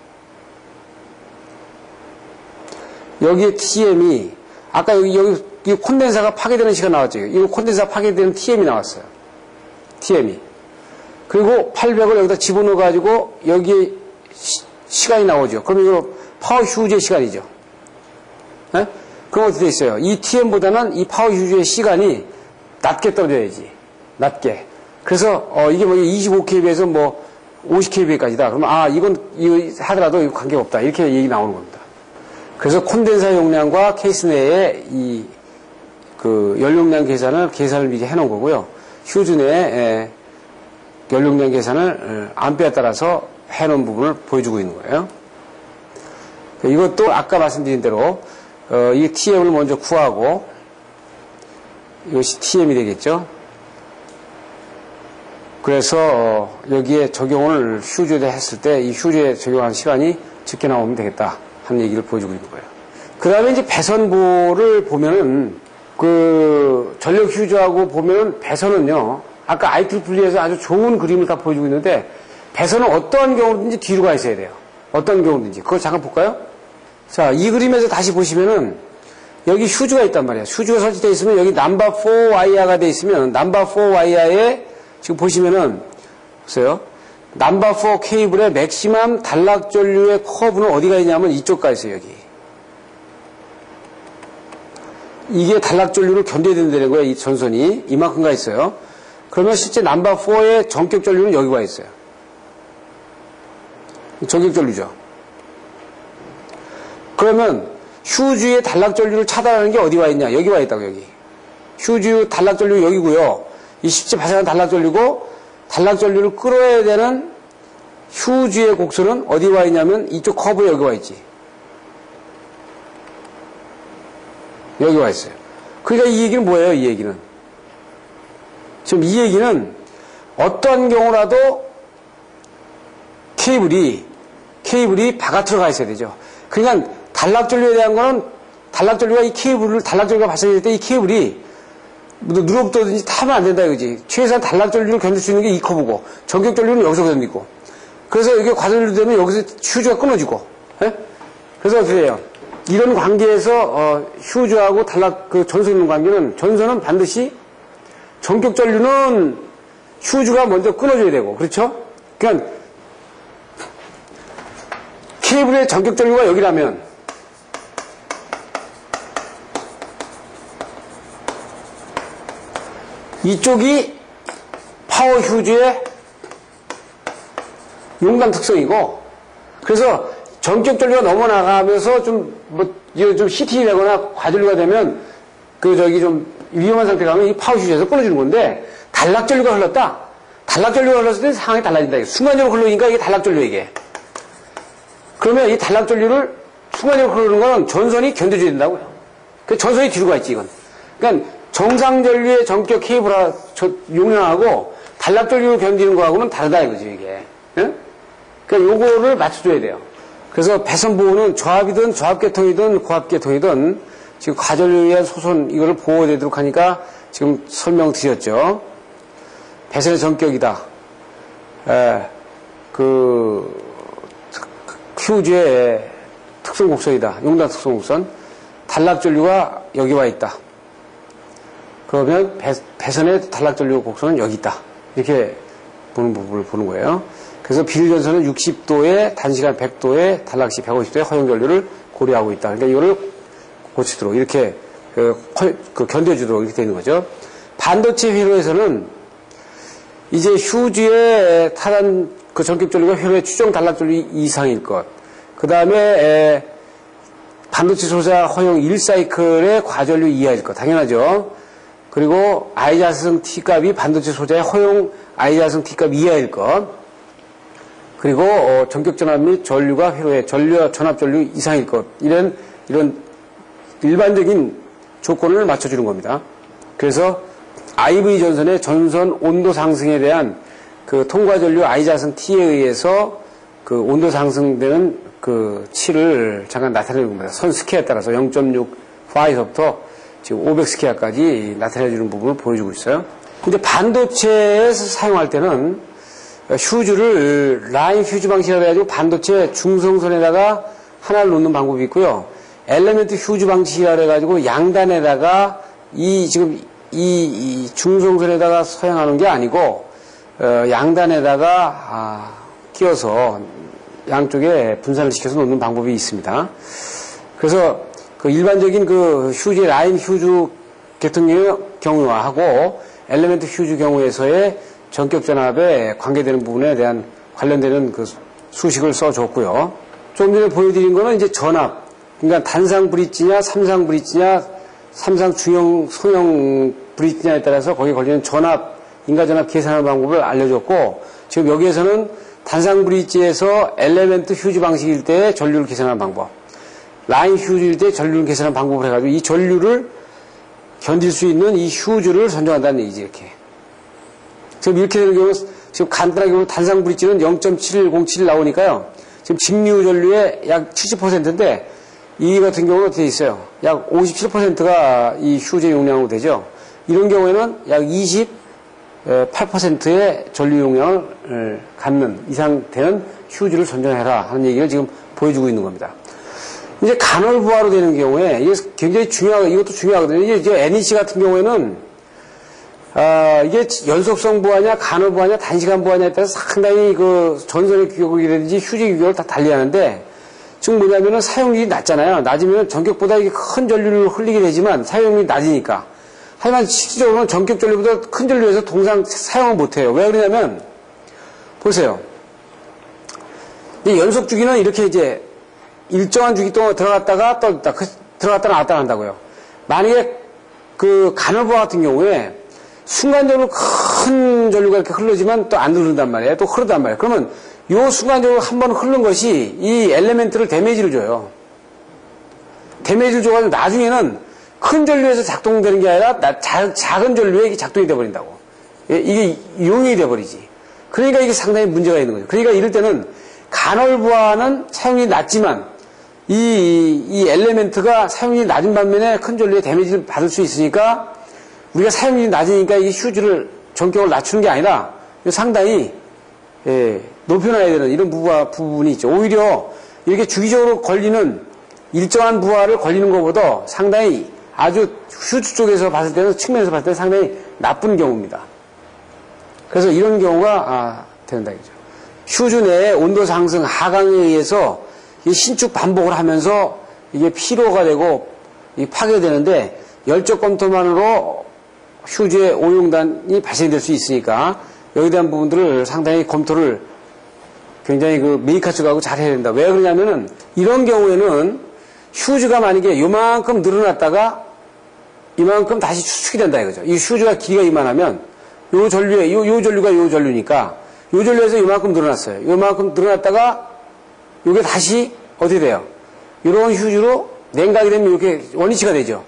여기에 티엠이, 아까 여기, 여기, 이 콘덴사가 파괴되는 시간 나왔죠. 이 콘덴사 파괴되는 티엠이 나왔어요. 티엠이. 그리고 팔백을 여기다 집어넣어가지고 여기에 시, 시간이 나오죠. 그럼 이거 파워 휴지의 시간이죠. 네? 그럼 어떻게 돼 있어요? 이 티엠보다는 이 파워 휴지의 시간이 낮게 떨어져야지. 낮게. 그래서 어, 이게 뭐 이십오 케이브이에서 뭐 오십 케이브이까지다. 그러면 아 이건 이거 하더라도 이거 관계가 없다. 이렇게 얘기 나오는 겁니다. 그래서 콘덴사 용량과 케이스 내에 이 그 연용량 계산을 계산을 미리 해놓은 거고요. 휴지 내에 연용량 계산을 암페어에 따라서 해놓은 부분을 보여주고 있는 거예요. 이것도 아까 말씀드린 대로 어, 이 티엠을 먼저 구하고 이것이 티엠이 되겠죠. 그래서 어, 여기에 적용을 휴지에 했을 때 이 휴지에 적용한 시간이 적게 나오면 되겠다 하는 얘기를 보여주고 있는 거예요. 그 다음에 이제 배선보를 보면은 그 전력 휴지하고 보면은 배선은요. 아까 아이이이이에서 아주 좋은 그림을 다 보여주고 있는데 배선은 어떠한 경우든지 뒤로 가 있어야 돼요. 어떤 경우든지. 그걸 잠깐 볼까요? 자, 이 그림에서 다시 보시면은 여기 휴지가 있단 말이에요. 휴지가 설치되어 있으면 여기 넘버 사 와이어가 되어 있으면 넘버 사 와이어에 지금 보시면은 보세요. 넘버 사 케이블의 맥시멈 단락 전류의 커브는 어디가 있냐면 이쪽가 있어요. 여기. 이게 단락 전류를 견뎌야 된다는 거예요. 이 전선이 이만큼 가 있어요. 그러면 실제 넘버 사의 전격 전류는 여기 와 있어요. 전격 전류죠. 그러면 휴지의 단락 전류를 차단하는 게 어디 와 있냐? 여기 와 있다고 여기. 휴지 단락 전류 여기고요. 이 실제 발생한 단락 전류고 단락 전류를 끌어야 되는 휴지의 곡선은 어디 와 있냐면 이쪽 커브에 여기 와 있지. 여기 와 있어요. 그러니까 이 얘기는 뭐예요? 이 얘기는. 지금 이 얘기는 어떤 경우라도 케이블이 케이블이 바깥으로 가 있어야 되죠. 그러니까 단락전류에 대한 거는 단락전류가 이 케이블을 단락전류가 발생할 때 이 케이블이 누럭떠든지 타면 안 된다 이거지. 최소한 단락전류를 견딜 수 있는 게 이 커브고 전격전류는 여기서 견디고. 그래서 이게 과전류 되면 여기서 휴지가 끊어지고. 예? 그래서 어떻게 해요? 이런 관계에서 어, 휴지하고 단락 그 전선 있는 관계는 전선은 반드시 전격 전류는 휴지가 먼저 끊어줘야 되고, 그렇죠? 그러니까 케이블의 전격 전류가 여기라면 이쪽이 파워 휴지의 용량 특성이고, 그래서 전격 전류가 넘어나가면서 좀 뭐 좀 히팅이 되거나 과전류가 되면 그 저기 좀 위험한 상태 가면 이 파워 휴지에서 끊어주는 건데, 단락 전류가 흘렀다. 단락 전류가 흘렀을 때 상황이 달라진다. 순간적으로 흘러니까 이게 단락 전류 이게. 그러면 이 단락 전류를 순간적으로 흐르는 건 전선이 견뎌줘야 된다고요. 그 전선이 뒤로 가 있지, 이건. 그러니까 정상 전류의 전격 케이블 용량하고 단락 전류를 견디는 거하고는 다르다 이거죠, 이게. 예? 그러니까 요거를 맞춰줘야 돼요. 그래서 배선 보호는 저압이든 저압계통이든 고압계통이든 지금 과전류에 의한 소손 이거를 보호되도록 하니까 지금 설명드렸죠. 배선의 전격이다. 에, 그 휴지의 특성 곡선이다. 용단 특성 곡선. 단락 전류가 여기 와 있다. 그러면 배, 배선의 단락 전류 곡선은 여기 있다. 이렇게 보는 부분을 보는 거예요. 그래서 비닐전선은 육십 도에 단시간 백 도에 단락시 백오십 도의 허용 전류를 고려하고 있다. 그러니까 이거를 고치도록 이렇게 그, 그 견뎌주도록 이렇게 되는 거죠. 반도체 회로에서는 이제 휴지의 타단 그 전격 전류가 회로의 추정 단락 전류 이상일 것. 그 다음에 반도체 소자 허용 일 사이클의 과전류 이하일 것. 당연하죠. 그리고 I자승 T값이 반도체 소자의 허용 I자승 T값 이하일 것. 그리고 어, 전격 전압 및 전류가 회로의 전류 전압 전류 이상일 것. 이런 이런 일반적인 조건을 맞춰주는 겁니다. 그래서 아이브이 전선의 전선 온도 상승에 대한 그 통과 전류 I자승 T에 의해서 그 온도 상승되는 그 치를 잠깐 나타내는 겁니다. 선 스퀘어에 따라서 영 점 육 파이서부터 지금 오백 스퀘어까지 나타내주는 부분을 보여주고 있어요. 근데 반도체에서 사용할 때는 휴즈를 라인 휴즈 방식이라 해가지고 반도체 중성선에다가 하나를 놓는 방법이 있고요. 엘리멘트 휴즈 방식이라 해가지고 양단에다가 이 지금 이, 이 중성선에다가 사용하는 게 아니고 어, 양단에다가 아, 끼워서 양쪽에 분산을 시켜서 놓는 방법이 있습니다. 그래서 그 일반적인 그 휴즈 라인 휴즈 계통의 경우하고 엘리멘트 휴즈 경우에서의 전격 전압에 관계되는 부분에 대한 관련되는 그 수식을 써줬고요. 좀 전에 보여드린 거는 이제 전압, 그러니까 단상 브릿지냐, 삼상 브릿지냐, 삼상 중형, 소형 브릿지냐에 따라서 거기에 걸리는 전압, 인가전압 계산하는 방법을 알려줬고, 지금 여기에서는 단상 브릿지에서 엘리멘트 휴즈 방식일 때 전류를 계산하는 방법, 라인 휴즈일 때 전류를 계산하는 방법을 해가지고 이 전류를 견딜 수 있는 이 휴즈를 선정한다는 얘기지, 이렇게. 지금 이렇게 되는 경우는 지금 간단하게 보면 단상 브릿지는 영 점 칠일공칠 나오니까요. 지금 직류 전류의 약 칠십 퍼센트인데 이 같은 경우는 어떻게 있어요? 약 오십칠 퍼센트가 이 휴즈의 용량으로 되죠. 이런 경우에는 약 이십팔 퍼센트의 전류 용량을 갖는 이상 되는 휴즈를 선정해라 하는 얘기를 지금 보여주고 있는 겁니다. 이제 간헐부하로 되는 경우에 이게 굉장히 중요하고 이것도 중요하거든요. 이게 이제 엔이씨 같은 경우에는 아, 이게 연속성 부하냐, 간헐 부하냐, 단시간 부하냐에 따라서 상당히 그 전선의 규격이라든지 휴지 규격을 다 달리하는데, 지금 뭐냐면은 사용률이 낮잖아요. 낮으면 전격보다 이게 큰 전류를 흘리게 되지만 사용률이 낮으니까. 하지만 실질적으로는 전격 전류보다 큰 전류에서 동상 사용을 못해요. 왜 그러냐면, 보세요. 이 연속 주기는 이렇게 이제 일정한 주기 동안 들어갔다가 떴다, 들어갔다 나왔다 한다고요. 만약에 그 간헐 부하 같은 경우에 순간적으로 큰 전류가 이렇게 흐르지만 또 안 흐른단 말이에요. 또 흐르단 말이에요. 그러면 요 순간적으로 한 번 흐른 것이 이 엘리멘트를 데미지를 줘요. 데미지를 줘가지고 나중에는 큰 전류에서 작동되는 게 아니라 자, 작은 전류에 작동이 돼버린다고. 이게 용이 돼버리지. 그러니까 이게 상당히 문제가 있는 거죠. 그러니까 이럴 때는 간헐부하는 사용률이 낮지만 이, 이 엘리멘트가 사용률이 낮은 반면에 큰 전류에 데미지를 받을 수 있으니까 우리가 사용률이 낮으니까 이 휴즈를 전격을 낮추는 게 아니라 상당히 예, 높여놔야 되는 이런 부하, 부분이 있죠. 오히려 이렇게 주기적으로 걸리는 일정한 부하를 걸리는 것보다 상당히 아주 휴즈 쪽에서 봤을 때는 측면에서 봤을 때는 상당히 나쁜 경우입니다. 그래서 이런 경우가 아, 된다 이거죠. 휴즈 내의 온도 상승 하강에 의해서 신축 반복을 하면서 이게 피로가 되고 파괴되는데 열적 검토만으로 휴즈의 오용단이 발생될 수 있으니까 여기에 대한 부분들을 상당히 검토를 굉장히 그 메이커츠하고 잘 해야 된다. 왜 그러냐면은 이런 경우에는 휴즈가 만약에 요만큼 늘어났다가 이만큼 다시 추측이 된다 이거죠. 이 휴즈가 길이가 이만하면 요 전류에 요, 요 전류가 요 전류니까 요 전류에서 요만큼 늘어났어요. 요만큼 늘어났다가 요게 다시 어떻게 돼요? 이런 휴즈로 냉각이 되면 이렇게 원위치가 되죠.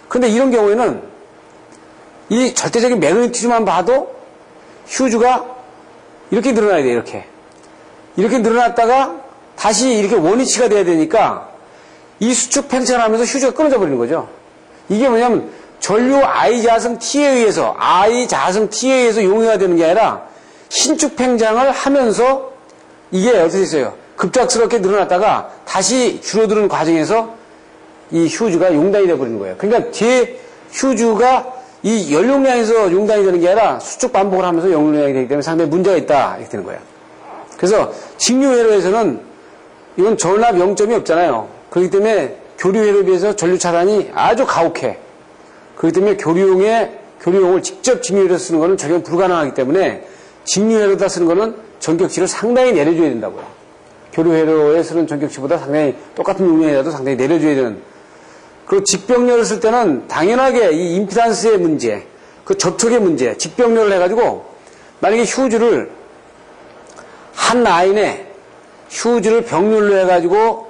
근데 이런 경우에는 이 절대적인 매그니튜드만 봐도 휴즈가 이렇게 늘어나야 돼요. 이렇게. 이렇게 늘어났다가 다시 이렇게 원위치가 돼야 되니까 이 수축 팽창을 하면서 휴즈가 끊어져 버리는 거죠. 이게 뭐냐면 전류 I 자승 T에 의해서 I 자승 T에 의해서 용해가 되는 게 아니라 신축 팽창을 하면서 이게 어떻게 됐어요? 급작스럽게 늘어났다가 다시 줄어드는 과정에서 이 휴즈가 용단이 되어버리는 거예요. 그러니까 뒤에 휴즈가 이 연용량에서 용단이 되는 게 아니라 수축 반복을 하면서 연용량이 되기 때문에 상당히 문제가 있다 이렇게 되는 거예요. 그래서 직류회로에서는 이건 전압 영 점이 없잖아요. 그렇기 때문에 교류회로에 비해서 전류 차단이 아주 가혹해. 그렇기 때문에 교류용에 교류용을 직접 직류회로 쓰는 것은 적용 불가능하기 때문에 직류회로에다 쓰는 것은 전격치를 상당히 내려줘야 된다고요. 교류회로에 쓰는 전격치보다 상당히 똑같은 용량이라도 상당히 내려줘야 되는. 그리고 직병렬을 쓸 때는 당연하게 이 임피단스의 문제, 그 접촉의 문제, 직병렬을 해가지고 만약에 휴즈를 한 라인에 휴즈를 병렬로 해가지고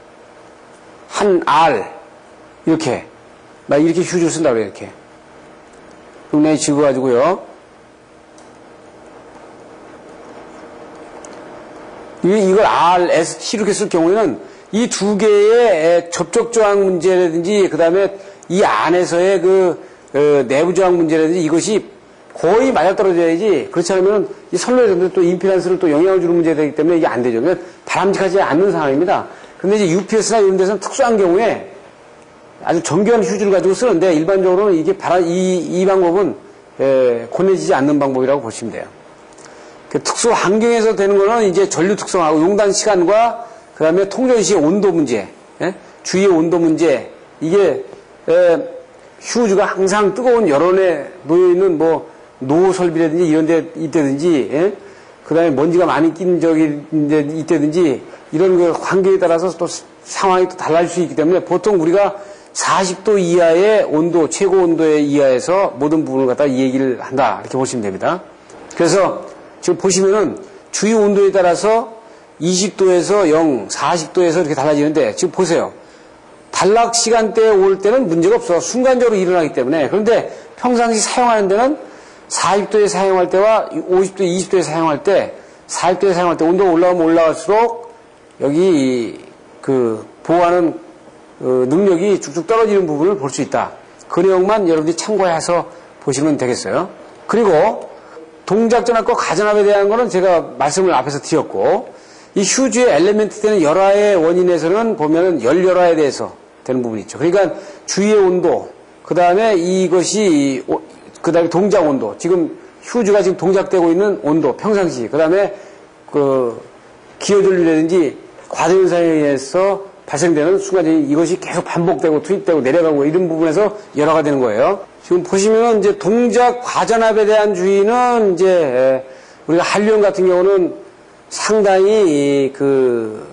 한 R 이렇게 막 이렇게 휴즈를 쓴다고 해요. 이렇게 음량이 적어가지고요. 이걸 R, S, T 이렇게 쓸 경우에는 이 두 개의 접촉 저항 문제라든지 그 다음에 이 안에서의 그 어, 내부 저항 문제라든지 이것이 거의 맞아떨어져야지 그렇지 않으면 이 선로에 또 임피던스를 또 영향을 주는 문제가 되기 때문에 이게 안 되죠. 그러니까 바람직하지 않는 상황입니다. 근데 이제 유피에스나 이런 데서는 특수한 경우에 아주 정교한 휴즈를 가지고 쓰는데 일반적으로는 이게 바람, 이, 이 방법은 에, 권해지지 않는 방법이라고 보시면 돼요. 그 특수 환경에서 되는 거는 이제 전류 특성하고 용단 시간과 그 다음에 통전 시 온도 문제, 예? 주위의 온도 문제, 이게 에, 휴즈가 항상 뜨거운 열원에 놓여있는 뭐 노 설비라든지 이런 데 있다든지, 예? 그 다음에 먼지가 많이 낀 적이 있다든지 이런 그 환경에 따라서 또 상황이 또 달라질 수 있기 때문에 보통 우리가 사십 도 이하의 온도, 최고 온도의 이하에서 모든 부분을 갖다 이 얘기를 한다. 이렇게 보시면 됩니다. 그래서 지금 보시면은 주위 온도에 따라서 이십 도에서 영, 사십 도에서 이렇게 달라지는데 지금 보세요. 단락 시간대에 올 때는 문제가 없어. 순간적으로 일어나기 때문에. 그런데 평상시 사용하는 데는 사십 도에 사용할 때와 오십 도, 이십 도에 사용할 때, 사십 도에 사용할 때 온도가 올라가면 올라갈수록 여기 그 보호하는 어, 능력이 쭉쭉 떨어지는 부분을 볼 수 있다. 그 내용만 여러분들이 참고해서 보시면 되겠어요. 그리고 동작 전압과 가전압에 대한 거는 제가 말씀을 앞에서 드렸고, 이 휴즈의 엘리멘트 되는 열화의 원인에서는 보면은 열 열화에 대해서 되는 부분이 있죠. 그러니까 주위의 온도, 그 다음에 이것이, 그 다음에 동작 온도, 지금 휴즈가 지금 동작되고 있는 온도, 평상시, 그 다음에 그 기어전류라든지 과대현상에 의해서 발생되는 순간적인 이것이 계속 반복되고 투입되고 내려가고 이런 부분에서 열화가 되는 거예요. 지금 보시면은 이제 동작 과전압에 대한 주의는 이제 우리가 한류형 같은 경우는 상당히 그,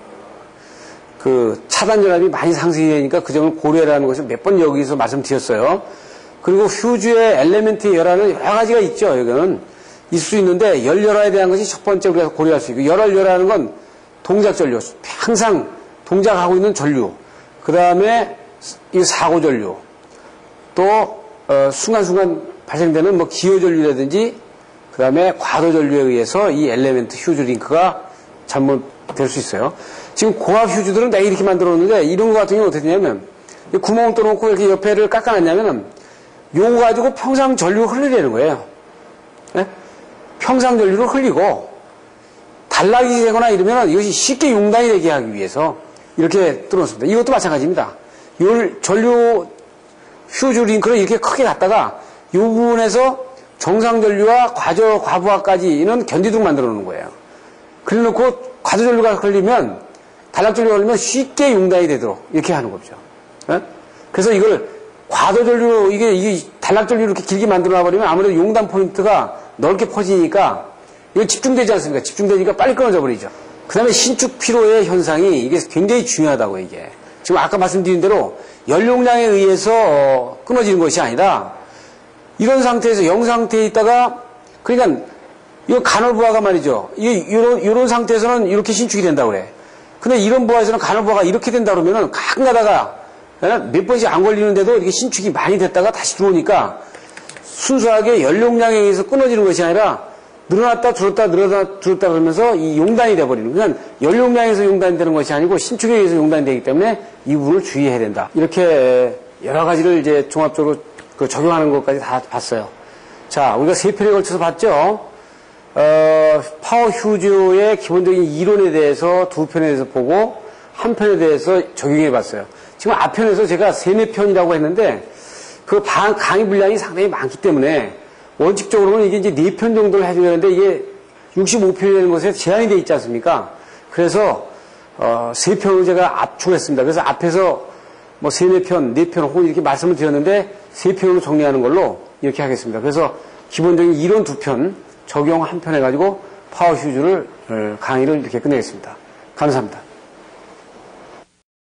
그 차단 전압이 많이 상승이 되니까 그 점을 고려하라는 것을 몇 번 여기서 말씀드렸어요. 그리고 휴즈의 엘리멘트 열화는 여러 가지가 있죠. 여기는 있을 수 있는데 열 열화에 대한 것이 첫 번째 우리가 고려할 수 있고, 열월 열화는 건 동작 전류, 항상 동작하고 있는 전류, 그 다음에 이 사고 전류, 또 어, 순간순간 발생되는 뭐 기호 전류라든지 그 다음에 과도 전류에 의해서 이 엘리멘트 휴즈 링크가 잘못될 수 있어요. 지금 고압 휴즈들은 내가 이렇게 만들어 놓는데 이런 거 같은 경우는 어떻게 되냐면 구멍을 뚫어놓고 이렇게 옆에를 깎아놨냐면은 요거 가지고 평상 전류를 흘리려는 거예요. 네? 평상 전류를 흘리고 단락이 되거나 이러면 이것이 쉽게 용단이 되게 하기 위해서 이렇게 뚫어놓습니다. 이것도 마찬가지입니다. 요 전류 휴즈 링크를 이렇게 크게 갖다가 이 부분에서 정상 전류와 과저 과부하까지는 견디도록 만들어 놓는 거예요. 그래 놓고 과도 전류가 흘리면 단락 전류가 흘리면 쉽게 용단이 되도록 이렇게 하는 거죠. 네? 그래서 이걸 과도 전류 이게 이게 단락 전류 이렇게 길게 만들어 놔버리면 아무래도 용단 포인트가 넓게 퍼지니까 이거 집중되지 않습니까? 집중되니까 빨리 끊어져 버리죠. 그 다음에 신축 피로의 현상이 이게 굉장히 중요하다고 이게. 지금 아까 말씀드린 대로 연용량에 의해서 끊어지는 것이 아니라 이런 상태에서 영 상태에 있다가 그러니까 이거 간헐부하가 말이죠. 이게 이런 이런 상태에서는 이렇게 신축이 된다고 그래. 근데 이런 부하에서는 간헐부하가 이렇게 된다 그러면은 가끔 가다가 몇 번씩 안 걸리는데도 이렇게 신축이 많이 됐다가 다시 들어오니까 순수하게 연용량에 의해서 끊어지는 것이 아니라 늘어났다 줄었다 늘어났다 줄었다 그러면서 이 용단이 돼버리는. 그러니까 연용량에서 용단이 되는 것이 아니고 신축에 의해서 용단이 되기 때문에 이 부분을 주의해야 된다. 이렇게 여러 가지를 이제 종합적으로 그 적용하는 것까지 다 봤어요. 자, 우리가 세 편에 걸쳐서 봤죠. 어, 파워 휴즈의 기본적인 이론에 대해서 두 편에 대해서 보고 한 편에 대해서 적용해 봤어요. 지금 앞편에서 제가 세네 편이라고 했는데 그 강의 분량이 상당히 많기 때문에 원칙적으로는 이게 이제 네 편 정도를 해줘야 되는데 이게 육십오 편이라는 것에 제한이 되어 있지 않습니까? 그래서 어, 세 편을 제가 압축을 했습니다. 그래서 앞에서 뭐 세네 편, 네 편 혹은 이렇게 말씀을 드렸는데 세 편으로 정리하는 걸로 이렇게 하겠습니다. 그래서 기본적인 이론 두 편, 적용 한 편 해가지고 파워 휴즈를 강의를 이렇게 끝내겠습니다. 감사합니다.